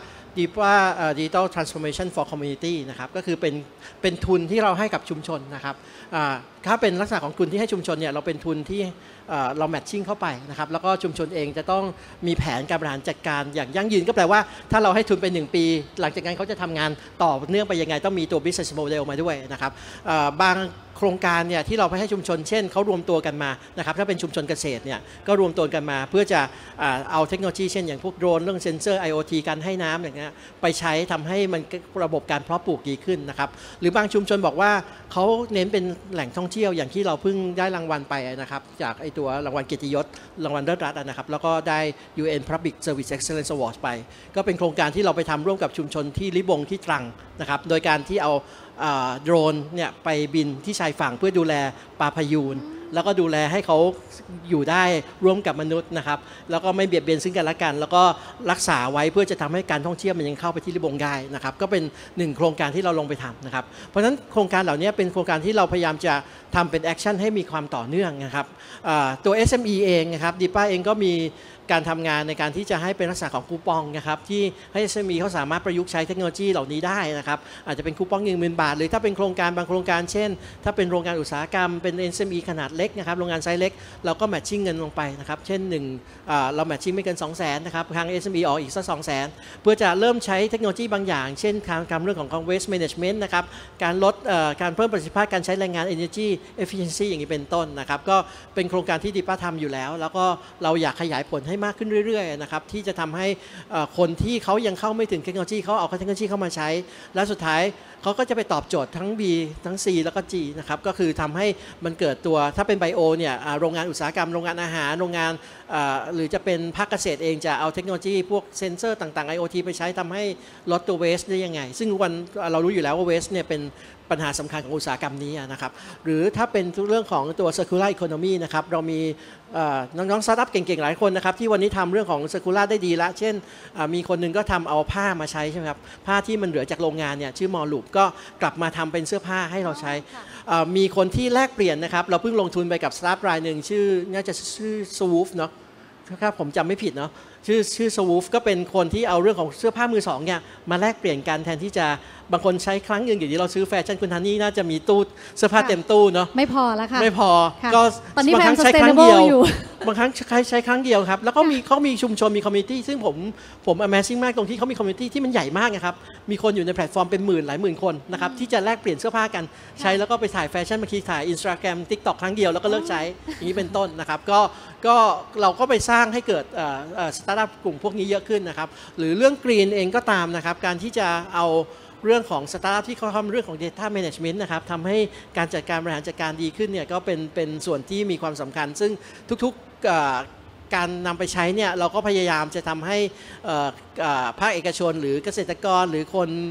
Digital Transformation for Community นะครับก็คือเป็นทุนที่เราให้กับชุมชนนะครับถ้าเป็นลักษณะของทุนที่ให้ชุมชนเนี่ยเราเป็นทุนที่เราแมทชิ่งเข้าไปนะครับแล้วก็ชุมชนเองจะต้องมีแผนการบริหารจัดการอย่างยั่งยืนก็แปลว่าถ้าเราให้ทุนไป1 ปีหลังจากนั้นเขาจะทำงานต่อเนื่องไปยังไงต้องมีตัว business model มาด้วยนะครับบางโครงการเนี่ยที่เราไปให้ชุมชนเช่นเขารวมตัวกันมานะครับถ้าเป็นชุมชนเกษตรเนี่ยก็รวมตัวกันมาเพื่อจะเอาเทคโนโลยีเช่นอย่างพวกโดรนเรื่องเซ็นเซอร์ IoT การให้น้ำอย่างเงี้ยไปใช้ทำให้มันระบบการเพาะปลูกดีขึ้นนะครับหรือบางชุมชนบอกว่าเขาเน้นเป็นแหล่งท่องเที่ยวอย่างที่เราเพิ่งได้รางวัลไปนะครับจากไอตัวรางวัลเกียรติยศรางวัลเลิศรัฐนะครับแล้วก็ได้ UN Public Service Excellence Award ไปก็เป็นโครงการที่เราไปทำร่วมกับชุมชนที่ลิบงที่ตรังนะครับโดยการที่เอาโดรนเนี่ยไปบินที่ชายฝั่งเพื่อดูแลปลาพยูนแล้วก็ดูแลให้เขาอยู่ได้ร่วมกับมนุษย์นะครับแล้วก็ไม่เบียดเบียนซึ่งกันและกันแล้วก็รักษาไว้เพื่อจะทำให้การท่องเที่ยวมันยังเข้าไปที่ลิบงได้นะครับก็เป็น1โครงการที่เราลงไปทำนะครับเพราะฉะนั้นโครงการเหล่านี้เป็นโครงการที่เราพยายามจะทำเป็นแอคชั่นให้มีความต่อเนื่องนะครับตัว SME เองนะครับดีป้าเองก็มีการทำงานในการที่จะให้เป็นลักษณะของคูปองนะครับที่ให้ SME เขาสามารถประยุกต์ใช้เทคโนโลยีเหล่านี้ได้นะครับอาจจะเป็นคูปอง 10,000 บาทหรือถ้าเป็นโครงการบางโครงการเช่นถ้าเป็นโรงงานอุตสาหกรรมเป็น SME ขนาดเล็กนะครับโรงงานไซส์เล็กเราก็แมทชิ่งเงินลงไปนะครับเช่นเราแมทชิ่งไม่เกิน 200,000 นะครับทาง SME ออกอีกสัก 200,000 เพื่อจะเริ่มใช้เทคโนโลยีบางอย่างเช่นการเรื่องของ waste management นะครับการลดการเพิ่มประสิทธิภาพการใช้แรงงาน energy efficiency อย่างนี้เป็นต้นนะครับก็เป็นโครงการที่ดีป้าทำอยู่แล้วแล้วก็เราอยากขยายผลให้มากขึ้นเรื่อยๆนะครับที่จะทำให้คนที่เขายังเข้าไม่ถึงเทคโนโลยีเขาเอาเทคโนโลยีเข้ามาใช้และสุดท้ายเขาก็จะไปตอบโจทย์ทั้ง B ทั้ง C แล้วก็ G นะครับก็คือทำให้มันเกิดตัวถ้าเป็นไบโอเนี่ยโรงงานอุตสาหกรรมโรงงานอาหารโรงงานหรือจะเป็นภาคเกษตรเองจะเอาเทคโนโลยีพวกเซ็นเซอร์ต่างๆ IoT ไปใช้ทำให้ลดตัวเวสได้ยังไงซึ่งวันเรารู้อยู่แล้วว่าเวสเนี่ยเป็นปัญหาสำคัญของอุตสาหกรรมนี้นะครับหรือถ้าเป็นเรื่องของตัว circular economy นะครับเรามีน้องๆสตาร์ทอัพเก่งๆหลายคนนะครับที่วันนี้ทำเรื่องของ circular ได้ดีละเช่นมีคนนึงก็ทำเอาผ้ามาใช้ใช่ไหมครับผ้าที่มันเหลือจากโรงงานเนี่ยชื่อมอลลูปก็กลับมาทำเป็นเสื้อผ้าให้เราใช้มีคนที่แลกเปลี่ยนนะครับเราเพิ่งลงทุนไปกับสตาร์ทรายหนึ่งชื่อน่าจะชื่อสวูฟเนาะถ้าผมจำไม่ผิดเนาะชื่อสวูฟก็เป็นคนที่เอาเรื่องของเสื้อผ้ามือสองเนี่ยมาแลกเปลี่ยนกันแทนที่จะบางคนใช้ครั้งหนึ่งอย่างที่เราซื้อแฟชั่นคุณฮันนี่น่าจะมีตู้เสื้อผ้าเต็มตู้เนาะ
ไม่พอแล้วค่ะ
ไม่พอก็
ตอนนี้
บางครั้ง
ใช้
ครั้งเดียว
บางครั้ง
ใช้ครั้งเดียวครับแล้วก็เขามีชุมชนมีคอมมูนิตี้ซึ่งผม Amazing มากตรงที่เขามีคอมมูนิตี้ที่มันใหญ่มากนะครับมีคนอยู่ในแพลตฟอร์มเป็นหลายหมื่นคนนะครับที่จะแลกเปลี่ยนเสื้อผ้ากันใช้แล้วก็ไปถ่ายแฟชั่นบางทีถ่าย Instagram TikTok ครั้งเดียวแล้วก็เลิกใช้อย่างนี้เป็นต้นนะครับก็เราก็ไปสร้างให้เกิดสตาร์ทอัพกลุ่มพวกนี้เยอะขึ้นนะครับหรือเรื่องกรีนเองก็ตามนะครับการที่จะเอาเรื่องของสตาร์ทอัพที่เขาทำเรื่องของ Data Management นะครับทำให้การจัดการบริหารจัดการดีขึ้นเนี่ยก็เป็นส่วนที่มีความสำคัญซึ่งทุกๆการนำไปใช้เนี่ยเราก็พยายามจะทำให้ภาคเอกชนหรือเกษตรกรหรือคน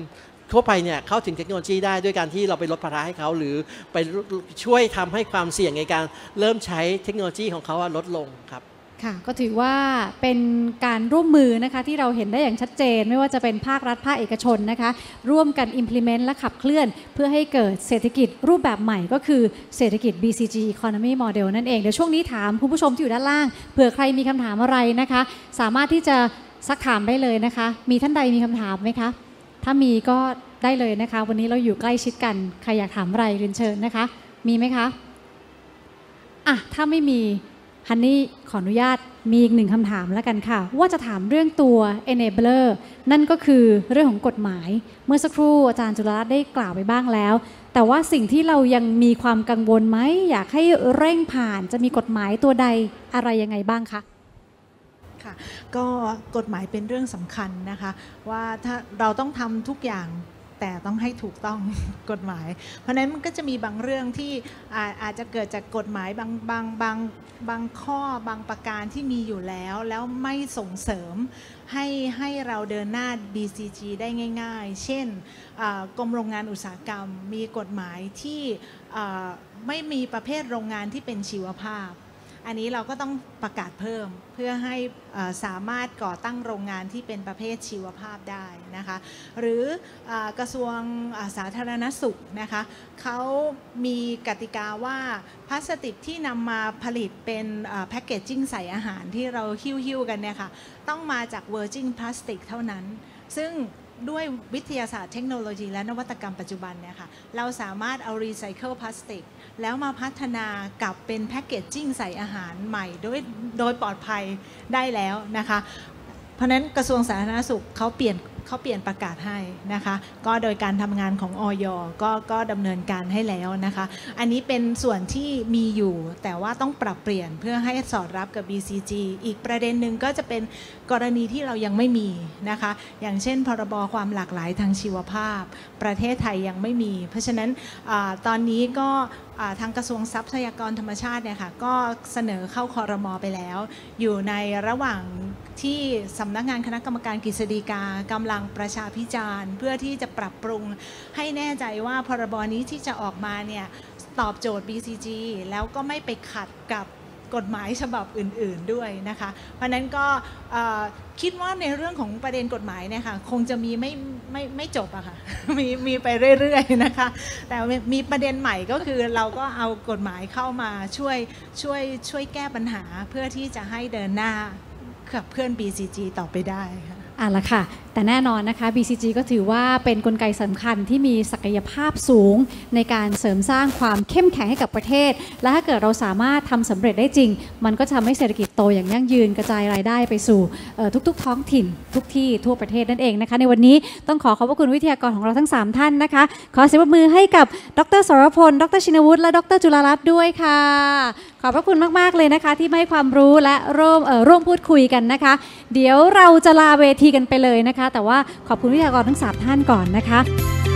ทั่วไปเนี่ยเข้าถึงเทคโนโลยีได้ด้วยการที่เราไปลดภาระให้เขาหรือไปช่วยทำให้ความเสี่ยงในการเริ่มใช้เทคโนโลยีของเขาลดลงครับ
ค่ะก็ถือว่าเป็นการร่วมมือนะคะที่เราเห็นได้อย่างชัดเจนไม่ว่าจะเป็นภาครัฐภาคเอกชนนะคะร่วมกัน implement และขับเคลื่อนเพื่อให้เกิดเศรษฐกิจรูปแบบใหม่ก็คือเศรษฐกิจ BCG Economy Model นั่นเองเดี๋ยวช่วงนี้ถามคุณผู้ชมที่อยู่ด้านล่างเผื่อใครมีคำถามอะไรนะคะสามารถที่จะซักถามได้เลยนะคะมีท่านใดมีคำถามไหมคะถ้ามีก็ได้เลยนะคะวันนี้เราอยู่ใกล้ชิดกันใครอยากถามอะไรเรียนเชิญนะคะมีไหมคะอ่ะถ้าไม่มีฮันนี่ขออนุญาตมีอีกหนึ่งคำถามแล้วกันค่ะว่าจะถามเรื่องตัว enabler นั่นก็คือเรื่องของกฎหมายเมื่อสักครู่อาจารย์จุฬาได้กล่าวไปบ้างแล้วแต่ว่าสิ่งที่เรายังมีความกังวลไหมอยากให้เร่งผ่านจะมีกฎหมายตัวใดอะไรยังไงบ้างคะ
ค่ะก็กฎหมายเป็นเรื่องสำคัญนะคะว่าถ้าเราต้องทำทุกอย่างแต่ต้องให้ถูกต้องกฎหมายเพราะนั้นมันก็จะมีบางเรื่องที่อาจจะเกิดจากกฎหมายบางข้อบางประการที่มีอยู่แล้วไม่ส่งเสริมให้เราเดินหน้า BCG ได้ง่ายๆเช่นกรมโรงงานอุตสาหกรรมมีกฎหมายที่ไม่มีประเภทโรงงานที่เป็นชีวภาพอันนี้เราก็ต้องประกาศเพิ่มเพื่อให้สามารถก่อตั้งโรงงานที่เป็นประเภทชีวภาพได้นะคะหรือกระทรวงสาธารณสุขนะคะเขามีกติกาว่าพลาสติกที่นำมาผลิตเป็นแพคเกจจิ้งใส่อาหารที่เราหิ้วกันเนี่ยค่ะต้องมาจากเวอร์จินพลาสติกเท่านั้นซึ่งด้วยวิทยาศาสตร์เทคโนโลยีและนวัตกรรมปัจจุบันเนี่ยค่ะเราสามารถเอารีไซเคิลพลาสติกแล้วมาพัฒนากลับเป็นแพคเกจจิ้งใส่อาหารใหม่โดยปลอดภัยได้แล้วนะคะเพราะนั้นกระทรวงสาธารณสุขเขาเปลี่ยนประกาศให้นะคะก็โดยการทำงานของอย.ก็ดำเนินการให้แล้วนะคะอันนี้เป็นส่วนที่มีอยู่แต่ว่าต้องปรับเปลี่ยนเพื่อให้สอดรับกับ BCG อีกประเด็นหนึ่งก็จะเป็นกรณีที่เรายังไม่มีนะคะอย่างเช่นพรบความหลากหลายทางชีวภาพประเทศไทยยังไม่มีเพราะฉะนั้นตอนนี้ก็ทางกระทรวงทรัพยากรธรรมชาติเนี่ยค่ะก็เสนอเข้าครม.ไปแล้วอยู่ในระหว่างที่สำนักงานคณะกรรมการกฤษฎีกากำลังประชาพิจารณ์เพื่อที่จะปรับปรุงให้แน่ใจว่าพรบนี้ที่จะออกมาเนี่ยตอบโจทย์ BCG แล้วก็ไม่ไปขัดกับกฎหมายฉบับอื่นๆด้วยนะคะเพราะนั้นก็คิดว่าในเรื่องของประเด็นกฎหมายเนี่ยค่ะคงจะมีไม่จบอะค่ะมีไปเรื่อยๆนะคะแต่มีประเด็นใหม่ก็คือเราก็เอากฎหมายเข้ามาช่วยแก้ปัญหาเพื่อที่จะให้เดินหน้าขับเคลื่อน BCG ต่อไปได้ค่ะ
ละค่ะแต่แน่นอนนะคะ BCG ก็ถือว่าเป็นกลไกสำคัญที่มีศักยภาพสูงในการเสริมสร้างความเข้มแข็งให้กับประเทศและถ้าเกิดเราสามารถทำสำเร็จได้จริงมันก็จะทำให้เศรษฐกิจโตอย่างยั่งยืนกระจายรายได้ไปสู่ทุกๆท้องถิ่นทุกที่ทั่วประเทศนั่นเองนะคะในวันนี้ต้องขอบพระคุณวิทยากรของเราทั้ง3ท่านนะคะขอเสียงปรบมือให้กับดร.สรพลดร.ชินวุฒิและดร.จุฬารัตน์ด้วยค่ะขอบพระคุณมากๆเลยนะคะที่ให้ความรู้และร่วมพูดคุยกันนะคะเดี๋ยวเราจะลาเวทีกันไปเลยนะคะแต่ว่าขอบคุณวิทยากรทั้ง3ท่านก่อนนะคะ